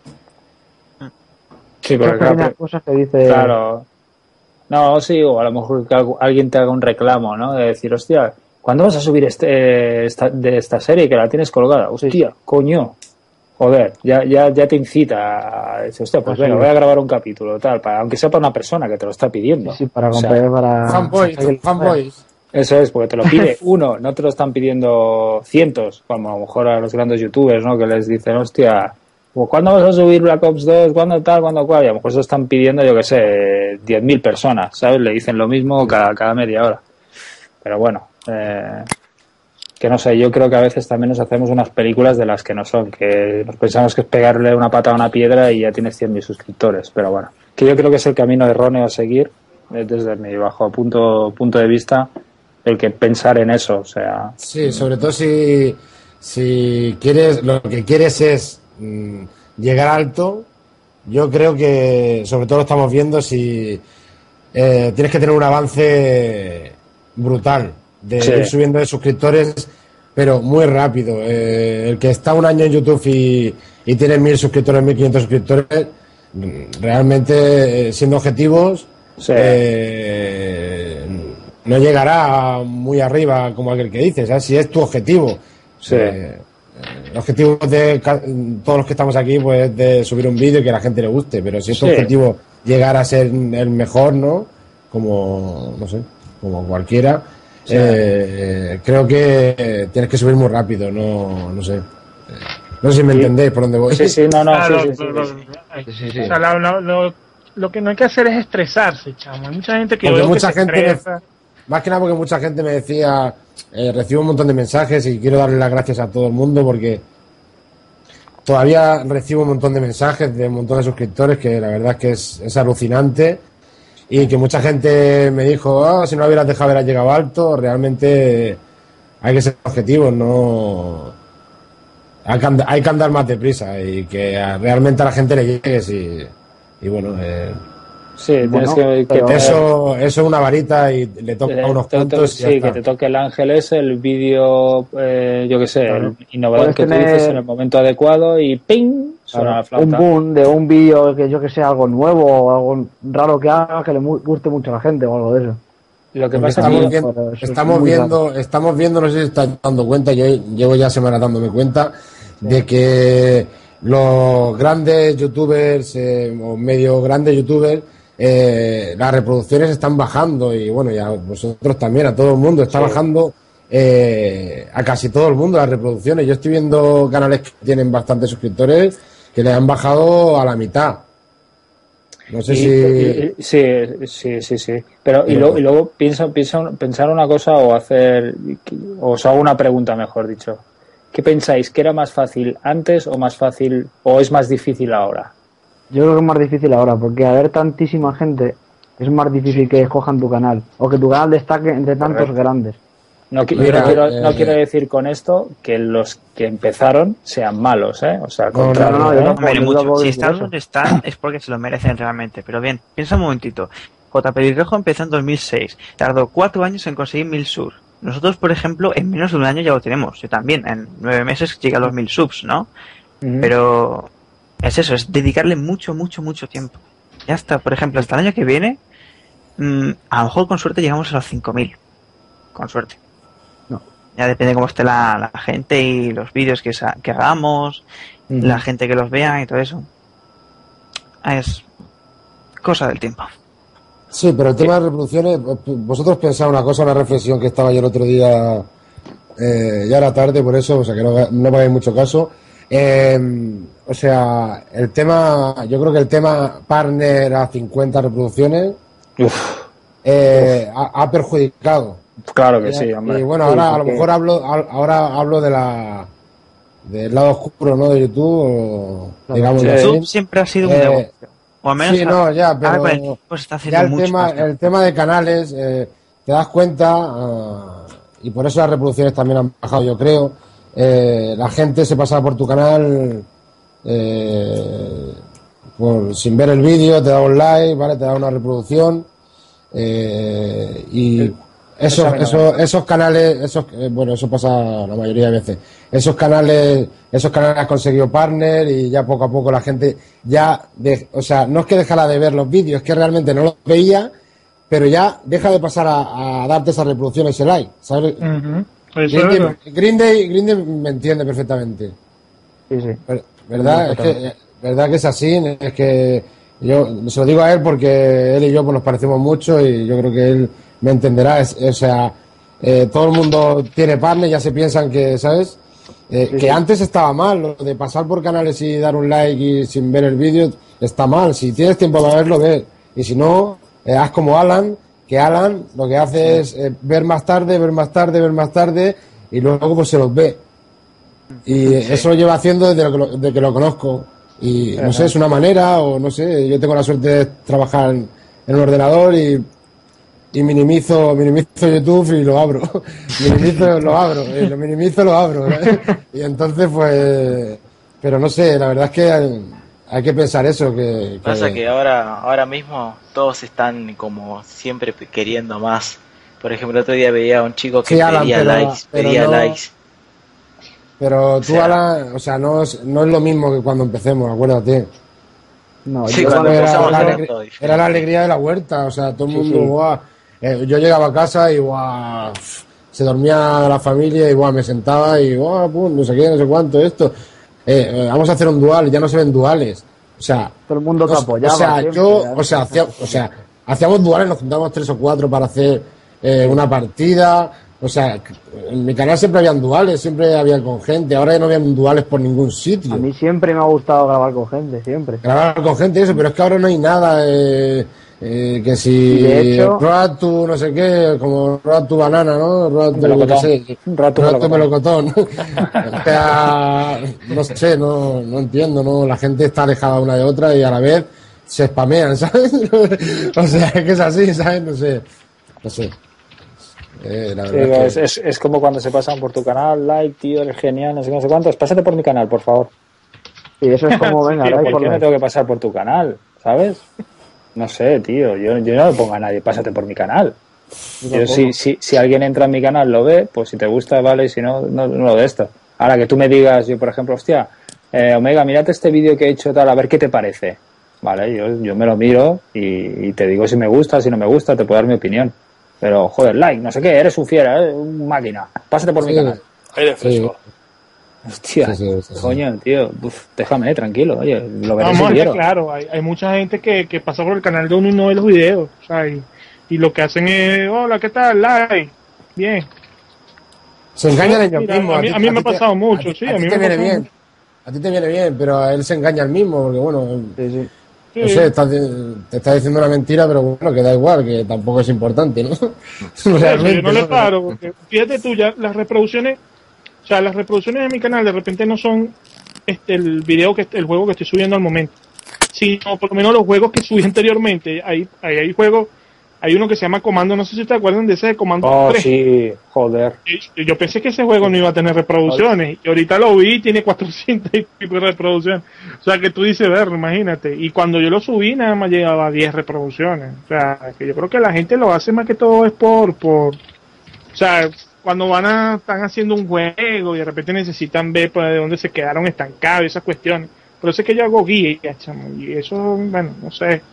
Sí, Esas porque claro, pequeñas cosas que dice... claro. No, sí, o a lo mejor que algu- alguien te haga un reclamo, ¿no? De decir, hostia, ¿cuándo vas a subir este, esta, de esta serie que la tienes colgada? Hostia, coño. Joder, ya, ya, ya te incita a decir, hostia, pues Así venga, es. voy a grabar un capítulo, tal, para, aunque sea para una persona que te lo está pidiendo. Sí, para O sea, comprar, para... Fanboys, para que- fanboys. Eso es, porque te lo pide uno, no te lo están pidiendo cientos, como a lo mejor a los grandes youtubers, ¿no? Que les dicen, hostia, pues, ¿cuándo vas a subir Black Ops dos? ¿Cuándo tal? ¿Cuándo cuál? Y a lo mejor se lo están pidiendo, yo que sé, diez mil personas, ¿sabes? Le dicen lo mismo cada, cada media hora. Pero bueno, eh, que no sé, yo creo que a veces también nos hacemos unas películas de las que no son, que nos pensamos que es pegarle una pata a una piedra y ya tienes cien mil suscriptores, pero bueno, que yo creo que es el camino erróneo a seguir, eh, desde mi bajo punto, punto de vista, el que pensar en eso, o sea... Sí, sobre todo si, si quieres, lo que quieres es mm, llegar alto, yo creo que sobre todo lo estamos viendo si eh, tienes que tener un avance brutal de Sí. ir subiendo de suscriptores, pero muy rápido. Eh, el que está un año en YouTube y, y tiene mil suscriptores, mil quinientos suscriptores, mm, realmente eh, siendo objetivos, Sí. eh, no llegará muy arriba como aquel que dices, ¿sabes? Si es tu objetivo. Sí. Eh, el objetivo de ca- todos los que estamos aquí pues es de subir un vídeo y que a la gente le guste, pero si es tu Sí. objetivo llegar a ser el mejor, ¿no? Como, no sé, como cualquiera, Sí. eh, creo que tienes que subir muy rápido, no, no sé. Eh, No sé si me Sí. entendéis por dónde voy. Sí, sí, no, no, Claro, sí, sí, sí, lo- sí. lo- Sí, sí. o sea, lo, lo- lo- lo que no hay que hacer es estresarse, chamo. Hay mucha gente que Porque veo que mucha se gente estresa. más que nada porque mucha gente me decía, eh, recibo un montón de mensajes y quiero darle las gracias a todo el mundo porque todavía recibo un montón de mensajes de un montón de suscriptores que la verdad es que es, es alucinante y que mucha gente me dijo, oh, si no lo hubieras dejado hubieras llegado alto. Realmente hay que ser objetivos, no hay que andar, hay que andar más deprisa y que a, realmente a la gente le llegues y, y bueno, eh, sí, tienes bueno, que, que eso, eso es una varita y le toca eh, a unos te- te- cuantos y ya sí, está. que te toque el ángel ese, el vídeo, eh, yo que sé, Claro. el innovador Puedes que tú tener- dices en el momento adecuado y ¡ping! Suena la un flauta. boom de un vídeo que yo que sé, algo nuevo o algo raro que haga que le mu- guste mucho a la gente o algo de eso. Lo que Porque pasa estamos es que viendo, Pero eso es estamos muy viendo, estamos viendo, no sé si estás dando cuenta, yo llevo ya semanas dándome cuenta de que los grandes youtubers eh, o medio grandes youtubers, eh, las reproducciones están bajando y bueno, ya vosotros también, a todo el mundo, está Sí. bajando eh, a casi todo el mundo las reproducciones. Yo estoy viendo canales que tienen bastantes suscriptores que le han bajado a la mitad. No sé Y- si... y- y- sí, sí, sí, sí. Pero y, Pero- luego, y luego piensa, piensa, pensar una cosa o hacer, o os hago una pregunta, mejor dicho. ¿Qué pensáis? ¿Que era más fácil antes o más fácil o es más difícil ahora? Yo creo que es más difícil ahora, porque al haber tantísima gente, es más difícil que escojan tu canal, o que tu canal destaque entre tantos Correcto. grandes. No, qui- Mira, no quiero, eh, no quiero decir con esto que los que empezaron sean malos, ¿eh? O sea, al No, no, contrario, no, yo ¿eh? tampoco. Hombre, yo mucho. tampoco Si digo están eso. donde están es porque se lo merecen realmente. Pero bien, piensa un momentito. J. Pelirrojo empezó en dos mil seis. Tardó cuatro años en conseguir mil subs. Nosotros, por ejemplo, en menos de un año ya lo tenemos. Yo también. En nueve meses llega a los mil subs, ¿no? Ujú. Pero es eso, es dedicarle mucho, mucho, mucho tiempo. Ya está. Por ejemplo, hasta el año que viene, mm, a lo mejor con suerte llegamos a los cinco mil. Con suerte. No. Ya depende de cómo esté la, la gente y los vídeos que, sa- que hagamos, Ujú. la gente que los vea y todo eso. Es cosa del tiempo. Sí, pero el tema de reproducciones, vosotros pensáis una cosa, una reflexión que estaba yo el otro día, eh, ya era tarde, por eso, o sea que no, no me hagáis mucho caso. Eh, o sea, el tema, yo creo que el tema partner a cincuenta reproducciones Uf, eh, ha, ha perjudicado. claro que sí, hombre. Y bueno, Sí, ahora a lo porque- mejor hablo, ahora hablo de la del lado oscuro, ¿no? De YouTube, o, digamos Sí. así. YouTube siempre ha sido un Eh, negocio. O al menos sí, no, ya, ahora con el pero tiempo se está ya haciendo el mucho tema, más. el tema de canales, eh, te das cuenta, ah, y por eso las reproducciones también han bajado, yo creo. Eh, la gente se pasa por tu canal eh, por, sin ver el vídeo, te da un like, ¿vale? Te da una reproducción. eh, y esos, Eso esos, esos canales, esos, eh, bueno, eso pasa la mayoría de veces. Esos canales, esos canales han conseguido partner y ya poco a poco la gente ya, de, o sea, no es que dejara de ver los vídeos, es que realmente no los veía, pero ya deja de pasar a, a darte esa reproducción, ese like, ¿sabes? Ujú. Eso Green es Day, verdad. Green Day- Green Day me entiende perfectamente. Sí, sí. Ver- ¿Verdad? Es que, ¿verdad que es así? Es que yo se lo digo a él porque él y yo pues, nos parecemos mucho y yo creo que él me entenderá. Es, o sea, eh, todo el mundo tiene partner, ya se piensan que, ¿sabes? Eh, Sí, que sí. antes estaba mal, lo de pasar por canales y dar un like y sin ver el vídeo, está mal. Si tienes tiempo para verlo, ve. Y si no, eh, haz como Alan, que Alan lo que hace es eh, ver más tarde, ver más tarde, ver más tarde y luego pues se los ve. Y eso lo lleva haciendo desde lo que lo, desde que lo conozco. Y no sé, es una manera, o no sé, yo tengo la suerte de trabajar en, en un ordenador y, y minimizo, minimizo YouTube y lo abro. minimizo, lo abro, y lo minimizo, lo abro. ¿verdad? Y entonces, pues. Pero no sé, la verdad es que hay, hay que pensar eso. Que, que- Pasa que ahora, ahora mismo todos están como siempre queriendo más. Por ejemplo, el otro día veía a un chico que Sí, Alan, pedía pero- likes, pero pedía no- likes. Pero tú, O sea- Alan, o sea, no es, no es lo mismo que cuando empecemos, acuérdate. No, Sí, yo cuando era, empezamos la era alegría, todo diferente. era la alegría de la huerta, o sea, todo el Sí, mundo, sí. guau, eh, yo llegaba a casa y guau, se dormía la familia y guau, me sentaba y guau, pum, no sé qué, no sé cuánto, esto. Eh, eh, vamos a hacer un dual, ya no se ven duales. O sea, todo el mundo te o- apoyaba. o sea, siempre, yo, ya. o sea, hacía- o sea, hacíamos duales, nos juntábamos tres o cuatro para hacer eh, una partida. O sea, en mi canal siempre habían duales, siempre habían con gente. Ahora ya no habían duales por ningún sitio. A mí siempre me ha gustado grabar con gente, siempre. Grabar con gente y eso, pero es que ahora no hay nada. eh, Eh, que Y si de hecho- Road to no sé qué, como Road to Banana, ¿no? Road to, Melocotón. no sé, Road to Road to Melocotón. Melocotón. O sea, no sé, no, no entiendo, ¿no? La gente está alejada una de otra y a la vez se spamean, ¿sabes? O sea, es que es así, ¿sabes? No sé, no sé. Eh, la Sí, verdad es, es que... es, es como cuando se pasan por tu canal, like, tío, eres genial, no sé qué, no sé cuántos. Pásate por mi canal, por favor. Y eso es como, venga, Tío, like ¿por por qué me like. tengo que pasar por tu canal? ¿Sabes? No sé, tío. Yo, yo no le pongo a nadie, pásate por mi canal. Yo, si, si, si alguien entra en mi canal, lo ve, pues si te gusta, vale, y si no, no, no lo de esto. Ahora que tú me digas, yo por ejemplo, hostia, eh, Omega, mírate este vídeo que he hecho, tal, a ver qué te parece. Vale, yo, yo me lo miro y, y te digo si me gusta, si no me gusta, te puedo dar mi opinión. Pero, joder, like, no sé qué, eres un fiera, ¿eh? Un máquina. Pásate por mi Sí. canal. Aire fresco. Hostia, Sí, sí, sí, sí. coño, tío, uf, déjame, tranquilo, oye, lo veré Vamos si a quiero. estar claro, hay, hay mucha gente que, que pasa por el canal de uno y no ve los videos, o sea, y, y lo que hacen es, hola, ¿qué tal? Like, bien. Se engañan ellos Mira, mismos. a mí- ti- a mí me ti ha te- pasado mucho, a ti- sí, a a ti mí te me ha viene pasado bien. mucho. A ti te viene bien, pero a él se engaña el mismo, porque bueno, Sí, sí. no Sí. sé, está- te está diciendo una mentira, pero bueno, que da igual, que tampoco es importante, ¿no? Por eso, Realmente, yo no le ¿no? paro, porque fíjate tú, ya las reproducciones, o sea, las reproducciones de mi canal de repente no son este el video que el juego que estoy subiendo al momento, sino por lo menos los juegos que subí anteriormente. Hay, hay, hay juegos, hay uno que se llama Comando, no sé si te acuerdan de ese de Comando Oh, tres. sí, joder. Y yo pensé que ese juego no iba a tener reproducciones, y ahorita lo vi y tiene cuatrocientas y pico de reproducciones. O sea, que tú dices, ver, imagínate. Y cuando yo lo subí, nada más llegaba a diez reproducciones. O sea, que yo creo que la gente lo hace más que todo es por, por, o sea, cuando van a, están haciendo un juego y de repente necesitan ver pues, de dónde se quedaron estancados y esas cuestiones. Por eso es que yo hago guías, chamo, y eso, bueno, no sé.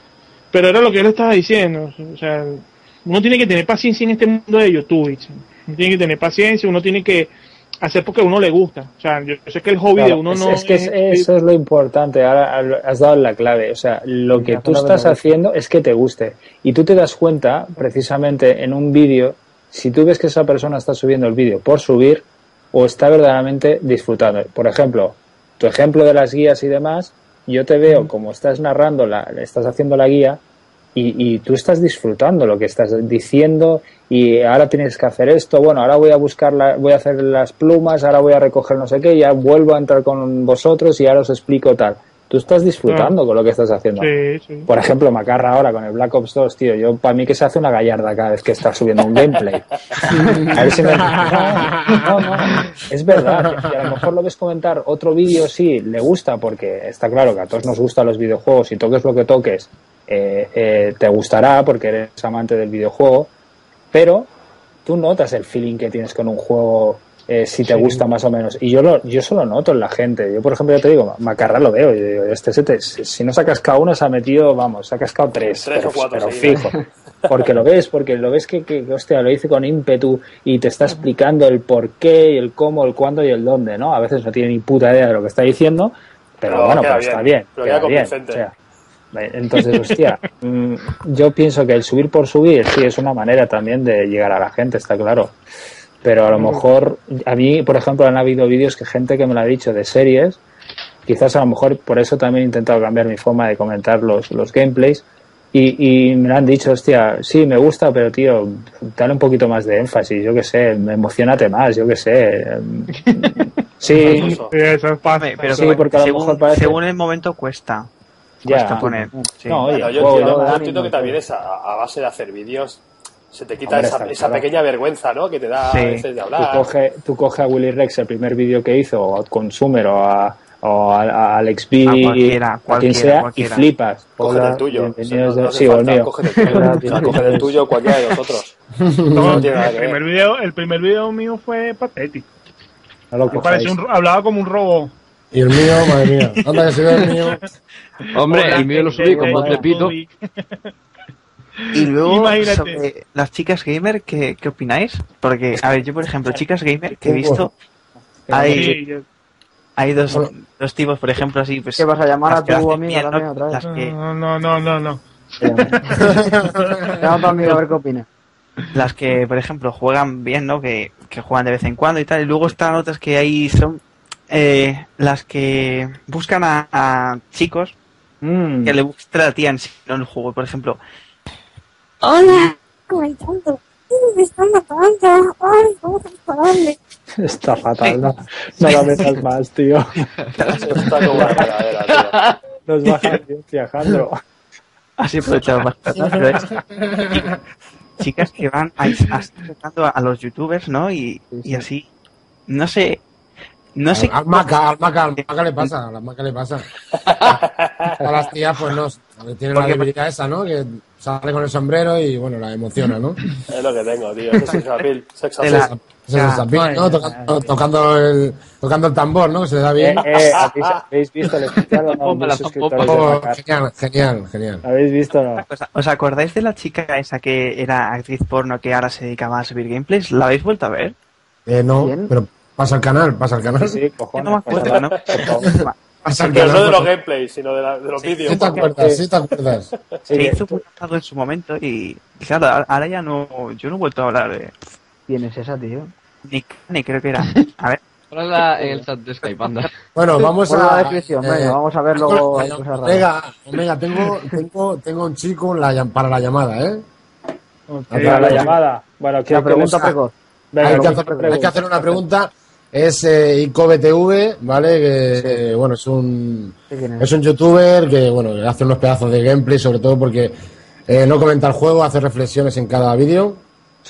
Pero era lo que yo le estaba diciendo, o sea, uno tiene que tener paciencia en este mundo de YouTube, chamo. Uno tiene que tener paciencia, uno tiene que hacer porque a uno le gusta. O sea, yo sé que el hobby Claro, de uno es, no es que es- eso es lo importante. Ahora has dado la clave. O sea, lo que hacer tú lo que te estás gusta. haciendo es que te guste. Y tú te das cuenta, precisamente en un vídeo, si tú ves que esa persona está subiendo el vídeo por subir o está verdaderamente disfrutando. Por ejemplo, tu ejemplo de las guías y demás, yo te veo como estás narrando, la, estás haciendo la guía y, y tú estás disfrutando lo que estás diciendo y ahora tienes que hacer esto, bueno, ahora voy a buscar, la, voy a hacer las plumas, ahora voy a recoger no sé qué, ya vuelvo a entrar con vosotros y ahora os explico tal. Tú estás disfrutando con lo que estás haciendo. Sí, sí. Por ejemplo, Macarra ahora con el Black Ops dos, tío, yo para mí que se hace una gallarda cada vez que está subiendo un gameplay. A ver si me... No, no, no, es verdad. Que a lo mejor lo ves comentar otro vídeo, sí, le gusta, porque está claro que a todos nos gustan los videojuegos y toques lo que toques, eh, eh, te gustará porque eres amante del videojuego, pero tú notas el feeling que tienes con un juego. Eh, si te Sí. gusta más o menos. Y yo lo, yo eso lo noto en la gente. Yo, por ejemplo, ya te digo, Macarra lo veo. Y digo, este se te- si si no se ha cascado uno, se ha metido, vamos, se ha cascado tres. Tres pero o cuatro pero seguidas. fijo. Porque lo ves, porque lo ves que, que, que, hostia, lo dice con ímpetu y te está explicando el por qué, y el cómo, el cuándo y el dónde, ¿no? A veces no tiene ni puta idea de lo que está diciendo, pero, Pero bueno, queda pues bien, está bien. pero queda queda bien, convincente. o sea, entonces, hostia, mm, yo pienso que el subir por subir sí es una manera también de llegar a la gente, está claro. Pero a lo mejor, a mí, por ejemplo, han habido vídeos que gente que me lo ha dicho de series, quizás a lo mejor por eso también he intentado cambiar mi forma de comentar los, los gameplays, y, y me han dicho, hostia, sí, me gusta, pero tío, dale un poquito más de énfasis, yo qué sé, emocionate más, yo qué sé. Sí, Sí, eso pasa. Pero Sí, porque a lo según, mejor parece- según el momento cuesta. Ya. Cuesta poner. Sí. No, oye, Bueno, yo juego, entiendo, ¿no? yo entiendo que también es a, a base de hacer vídeos. Se te quita Hombre, esa, está esa claro. pequeña vergüenza, ¿no? Que te da Sí. a veces de Tú hablar. coge, tú coge a Willy Rex el primer vídeo que hizo, o a Consumer, o a, o a, a Alex B, A cualquiera, a quien cualquiera, sea, cualquiera. y flipas. Coge Hola, del tuyo. bienvenidos O sea, no de- hace sí, o el falta, mío. coge del tuyo. Hola, O sea, coge del tuyo cualquiera de nosotros. No, No tiene nada el que primer ver. video, el primer video mío fue patético. No lo Me cojáis. pareció un, ro- hablaba como un robot. Y el mío, madre mía. Anda que se ve el mío. Hombre, Hola, el mío lo gente subí con de voz de pito. YouTube. Y luego, Imagínate. sobre las chicas gamer, ¿qué, ¿qué opináis? Porque, a ver, yo, por ejemplo, chicas gamer que he visto, hay, Sí, yo- hay dos, dos tipos, por ejemplo, así, pues... ¿Qué vas a llamar las a que tu hacen amiga bien, ¿no? también otra vez? Las que, No, no, no, no, no. Llama a tu amiga a ver qué opina. las que, por ejemplo, juegan bien, ¿no? Que, que juegan de vez en cuando y tal. Y luego están otras que ahí son eh, las que buscan a, a chicos Mm. que le guste a la tía en sí, no en el juego, por ejemplo. Hola, comentando. Me están matando. Ay, ¿cómo se pararle? Está fatal, no, no la metas más, tío. Está como una cagadera, tío. Nos baja la audiencia, Alejandro. Así aprovechamos más. Pero es chicas que van a, a, a, a los youtubers, ¿no? Y, y así, no sé, no sé. Al Maca, al Maca, al Maca le pasa, al Maca le pasa. A las tías, pues no, tiene la debilidad esa, ¿no? Que sale con el sombrero y, bueno, la emociona, ¿no? Es lo que tengo, tío. Es sex appeal. Sex Ese appeal. es el sapín, ¿no? Tocando, tocando, el, tocando el tambor, ¿no? Que se le da bien. Eh, eh, ¿habéis, ¿Habéis visto el especial o no? Mis suscriptores de Oh, Macar. genial, genial, genial. ¿Habéis visto o no? ¿Os acordáis de la chica esa que era actriz porno que ahora se dedicaba a subir gameplays? ¿La habéis vuelto a ver? Eh, no, pero pasa al canal, pasa al canal. Sí, cojones. No me acuerdo, ¿no? Pasa al Pero no canal. de los gameplays, sino de, la, de los Sí, vídeos. sí te acuerdas, sí te acuerdas. Se hizo muy pasado en su momento y, claro, ahora ya no, yo no he vuelto a hablar de... ¿Quién es esa, tío? Ni, ni creo que era. A ver. Ponla en el chat de Skype, anda. Bueno, vamos Ponlo en a... la descripción, venga, vamos a ver luego, hay cosas raras. Omega, Omega, tengo, tengo, tengo un chico en la llam- para la llamada, ¿eh? Para la llamada. Bueno, La quiero pregunta precoz. Venga, hay, que pregunta hacer, precoz. hay que hacer una pregunta. Es eh, ICOBTV, ¿vale? Que, eh, bueno, es un, Sí, ¿quién es? es un youtuber que, bueno, hace unos pedazos de gameplay, sobre todo porque eh, no comenta el juego, hace reflexiones en cada vídeo. Sí.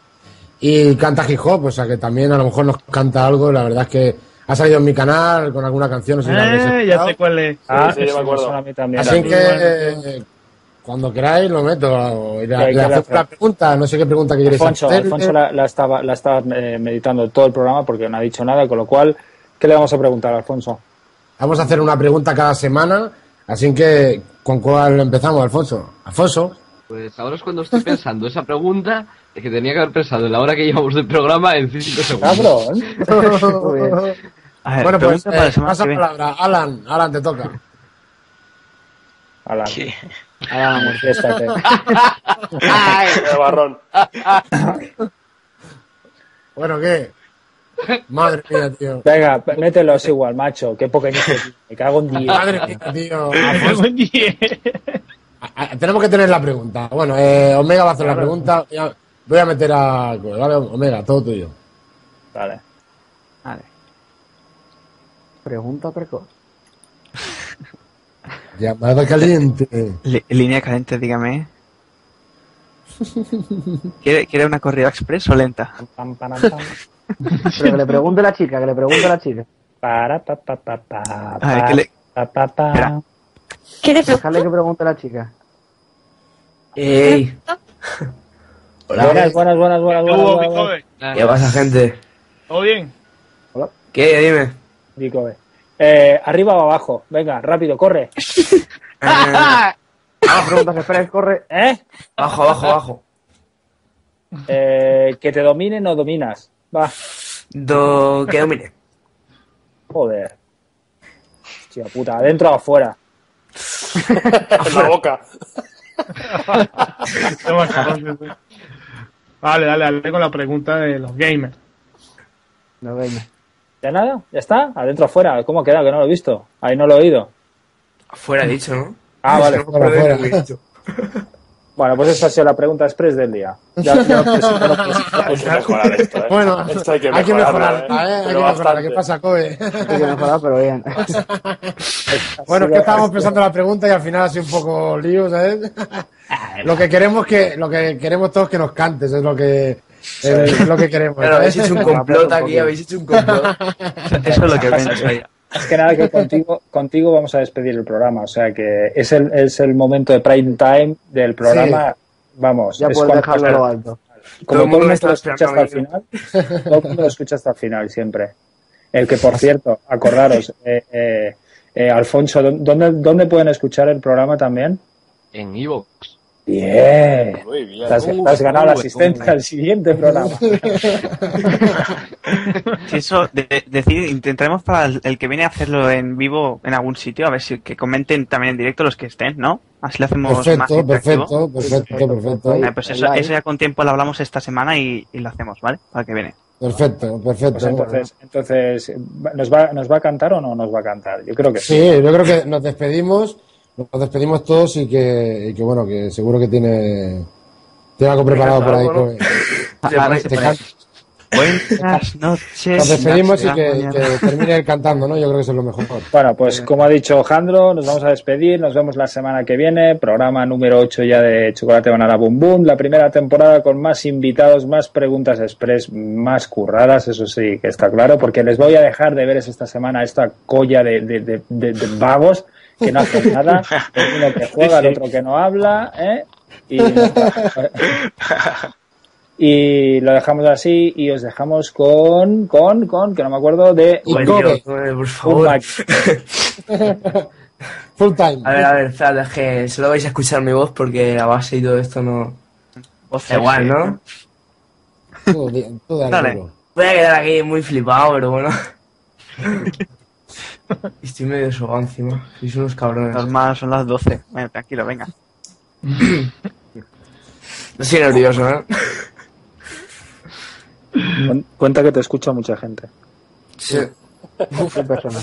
Y canta hip hop, o sea que también a lo mejor nos canta algo. La verdad es que ha salido en mi canal con alguna canción. No sé si la habréis Eh, ya escuchado. sé cuál es. Ah, sí, yo me eso acuerdo. suena a mí también. Así A mí. que eh, cuando queráis lo meto. Y ¿Qué- la, qué le le hacemos hace? la pregunta, no sé qué pregunta queréis Alfonso, hacer. Alfonso la, la estaba, la estaba eh, meditando todo el programa porque no ha dicho nada, con lo cual, ¿qué le vamos a preguntar, Alfonso? Vamos a hacer una pregunta cada semana, así que ¿con cuál empezamos, Alfonso? Alfonso. Pues ahora es cuando estoy pensando esa pregunta de que tenía que haber pensado en la hora que llevamos del programa en cinco segundos. Cabrón. Muy bien. A ver, Bueno, pues pregunta para la eh, semana pasa que viene. palabra. Alan, Alan, te toca. Alan, ¿Qué? Ahora vamos. manifiéstate. De barrón. Bueno, ¿qué? Madre mía, tío. Venga, mételos igual, macho. Qué poca iniciativa. Me cago en diez. Madre mía, tío. Alfonso, Oye, a- a- tenemos que tener la pregunta. Bueno, eh, Omega va a hacer la pregunta. Voy a- Voy a meter a... Vale, Omega, todo tuyo. Vale. Vale. Pregunta precoz. Llamada caliente. Li- línea caliente, dígame. ¿Quiere, ¿Quiere una corrida express o lenta? Pam, pam, pam. Pero que le pregunte la chica, que le pregunte la chica. Para, pa, pa, pa, pa, A ver, ¿qué le- pa, pa, pa. Espera. ¿Qué le Déjale que pregunte la chica. ¡Ey! Buenas, buenas, buenas, buenas, buenas, Hugo, buenas, buenas. Bicobe, ¿Qué pasa, gente? ¿todo bien? ¿Qué? Dime. Bicobe. Eh, arriba o abajo. Venga, rápido, corre. Eh, Ah, preguntas express, corre. ¿Eh? abajo, abajo, abajo. Eh, que te dominen o dominas. Va. Do... Que domine. Joder. Hostia puta, adentro o afuera. En la boca. Vale, dale, dale con la pregunta de los gamers. No, venga. ¿Ya nada? ¿Ya está? ¿Adentro o afuera? ¿Cómo ha quedado? Que no lo he visto. Ahí no lo he oído. Afuera, dicho, ¿no? Ah, vale. No puedo Fuera, decir fuera. esto. Bueno, pues esa ha sido la pregunta express del día. Ya, ya lo presento, lo presento. Hay que mejorar esto, ¿eh? Bueno, Esto hay que hay que mejorarlo, mejorarla, ¿eh? Hay que Pero mejorarla. bastante. ¿Qué pasa, Kobe? Hay que mejorar, pero bien. Bueno, es que estábamos pensando la pregunta y al final ha sido un poco lío, ¿sabes? Lo que queremos que, lo que queremos todos es que nos cantes, es lo que, es lo que queremos. Claro, habéis ¿sabes? hecho un complot aquí, habéis hecho un complot. Eso es lo que ven. Es que nada, que contigo, contigo vamos a despedir el programa. O sea que es el, es el momento de prime time del programa. Vamos, Ya es puedes cuando- dejarlo a lo alto. como Todo el todo el mundo mundo está lo escucha hasta el esperando final, todo el mundo lo escucha hasta el final siempre. El que, por cierto, acordaros, eh, eh, eh, Alfonso, ¿dónde, ¿dónde pueden escuchar el programa también? En Evox. Bien. Muy bien. Te has, Uh, te has ganado la uh, asistencia uh. al siguiente programa. Si eso, de, de- decir, intentaremos para el, el que viene a hacerlo en vivo en algún sitio, a ver si que comenten también en directo los que estén, ¿no? Así lo hacemos más Perfecto, interactivo. perfecto, perfecto, perfecto. Eh, pues eso, eso ya con tiempo lo hablamos esta semana y, y lo hacemos, ¿vale? Para que viene. Perfecto, Pues perfecto. entonces, entonces ¿nos va, ¿nos va a cantar o no nos va a cantar? Yo creo que sí. Sí, yo creo que nos despedimos nos despedimos todos y que, y que bueno, que seguro que tiene, tiene algo preparado por ahí. algo, ¿no? Con- te can- Buenas noches. Nos despedimos y que, que termine él cantando, ¿no? Yo creo que eso es lo mejor. Bueno, pues como ha dicho Jandro, nos vamos a despedir, nos vemos la semana que viene, programa número ocho ya de Chocolate Banana Boom Boom, la primera temporada con más invitados, más preguntas express, más curradas, eso sí que está claro, porque les voy a dejar de ver esta semana esta colla de, de, de, de, de vagos que no hacen nada, el uno que juega, el otro que no habla, ¿eh? Y... Y lo dejamos así y os dejamos con, con, con, que no me acuerdo, de... Uy, Kobe. Dios, eh, por favor. Full time. A ver, a ver, espérate, es que solo vais a escuchar mi voz porque la base y todo esto no... Da igual, ¿no? Tú, di- tú dale, Dale. duro. Voy a quedar aquí muy flipado, pero bueno. Estoy medio sobado encima. Sois unos cabrones. Normal, son las doce. Bueno, tranquilo, venga. Estoy nervioso, ¿eh? Cuen- Cuenta que te escucha mucha gente. Sí. Qué persona.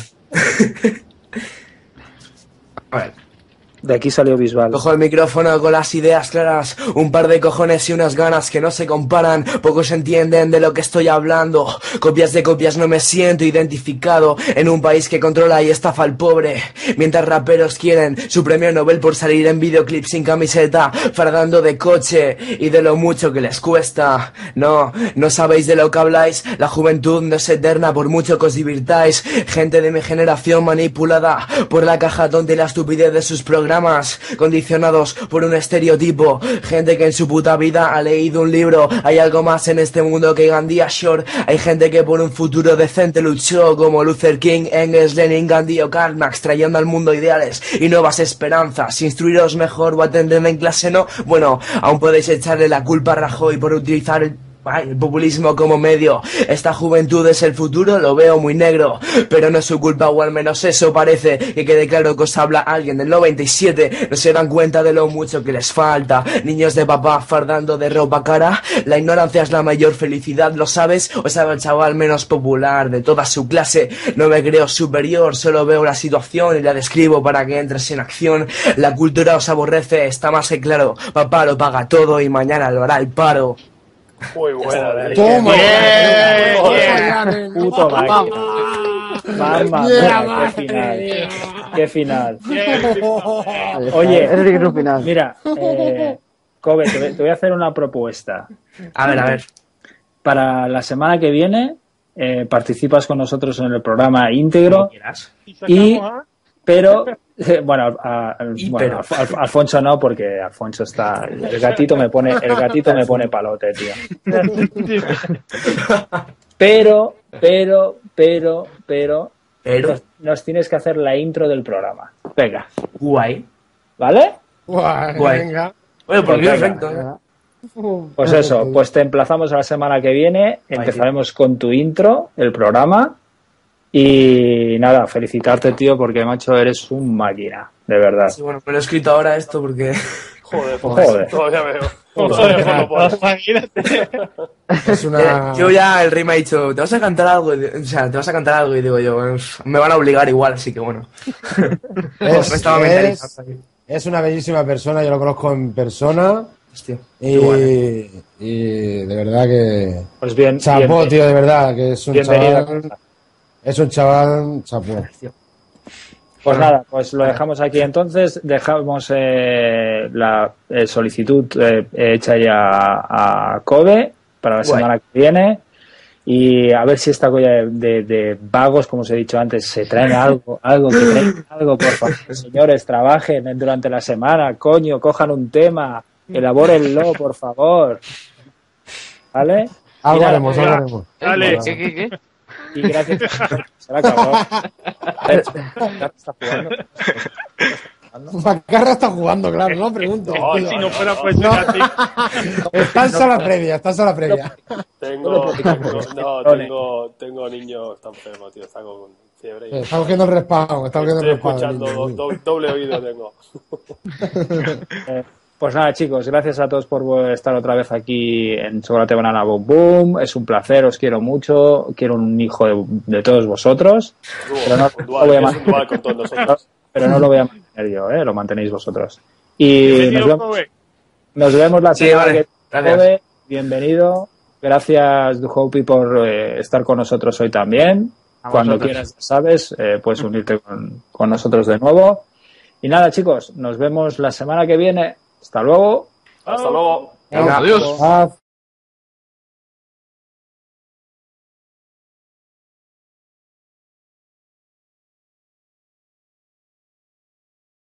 A ver. De aquí salió Bisbal. Cojo el micrófono con las ideas claras, un par de cojones y unas ganas que no se comparan, pocos entienden de lo que estoy hablando, copias de copias no me siento identificado, en un país que controla y estafa al pobre, mientras raperos quieren su premio Nobel por salir en videoclip sin camiseta, fardando de coche y de lo mucho que les cuesta. No, no sabéis de lo que habláis, la juventud no es eterna por mucho que os divirtáis, gente de mi generación manipulada por la caja tonta y la estupidez de sus programas, condicionados por un estereotipo, gente que en su puta vida ha leído un libro, hay algo más en este mundo que Gandhi Ashore, hay gente que por un futuro decente luchó como Luther King, Engels, Lenin, Gandhi o Karl Marx, trayendo al mundo ideales y nuevas esperanzas, instruiros mejor o atenderme en clase no, bueno, aún podéis echarle la culpa a Rajoy por utilizar el Ay, el populismo como medio. Esta juventud es el futuro, lo veo muy negro, pero no es su culpa, o al menos eso parece. Que quede claro que os habla alguien del noventa y siete. No se dan cuenta de lo mucho que les falta. Niños de papá fardando de ropa cara. La ignorancia es la mayor felicidad, ¿lo sabes? O sabe el chaval menos popular de toda su clase. No me creo superior, solo veo la situación y la describo para que entres en acción. La cultura os aborrece, está más que claro. Papá lo paga todo y mañana lo hará el paro. Muy buena, Dani. Toma. Yeah. Puto máquina. Mamma Yeah, mía, qué final. Qué final. Oye, Ese sí que es un final. mira, eh, Kobe, te voy- te voy a hacer una propuesta. A ver, a ver. Para la semana que viene eh, participas con nosotros en el programa íntegro, Y Y- sacamos a... pero eh, bueno, a- a- Y bueno, pero. Alf- Alf- Alfonso no, porque Alfonso está, el gatito me pone, el gatito me pone palote, tío. Pero, pero, pero, pero, Pero, nos, nos tienes que hacer la intro del programa. Venga, guay. ¿vale? Guay, Guay. venga. Bueno, por mí Venga. perfecto. ¿eh? Pues eso, pues te emplazamos a la semana que viene. Empezaremos con tu intro, el programa. Y nada, felicitarte, tío, porque, macho, eres un máquina, de verdad. Sí, bueno, me lo he escrito ahora esto porque... Joder, pues, Joder. todavía veo. Todavía veo lo pones. Imagínate. Es una. Yo ya el Rey me ha dicho, ¿te vas a cantar algo? Y di- O sea, ¿te vas a cantar algo? Y digo yo, "Uf, me van a obligar igual, así que bueno. Es, Me estaba es- mentalizando ahí. es una bellísima persona, yo lo conozco en persona. Hostia. Y, Igual, ¿eh? y de verdad que. Pues bien, Chapó, bien- tío, de verdad, que es un bienvenido a chaval. casa. Es un chaval, chapó. Pues nada, pues lo dejamos aquí entonces. Dejamos eh, la eh, solicitud eh, hecha ya a, a Kobe para la Guay. semana que viene. Y a ver si esta colla de, de- de vagos, como os he dicho antes, se traen algo, algo, que traigan algo, por favor. Señores, trabajen durante la semana, coño, cojan un tema, elabórenlo, por favor. ¿Vale? Algo Y nada, haremos, algo mira. haremos. Dale. ¿Qué, qué, qué? Y gracias. Será cabrón. Está jugando. Macarra está jugando, claro, no pregunto. No, Si no fuera pues ser así. Está en sala previa, está en sala previa. Tengo, tengo, no, tengo, tengo niño, está enfermo, tío, está con fiebre. Y Está cogiendo el respawn, está cogiendo el estoy respawn. escuchando, niño, do- niño. do- doble oído tengo. Eh, Pues nada, chicos, gracias a todos por estar otra vez aquí en Chocolate Banana Boom Boom. Es un placer, os quiero mucho. Quiero un hijo de, de todos vosotros. Pero no, Un lo voy a dual, es un mantener, dual con todos nosotros. pero no lo voy a mantener mantener yo, ¿eh? Lo mantenéis vosotros. Y Bienvenido, nos vemos, Kobe. nos vemos la Sí, semana vale. que Gracias. viene. Bienvenido. Gracias, Duhopy, por eh, estar con nosotros hoy también. A Cuando vosotros. quieras, ya sabes, eh, puedes unirte con, con nosotros de nuevo. Y nada, chicos, nos vemos la semana que viene. Hasta luego. Hasta luego. Adiós. Ah,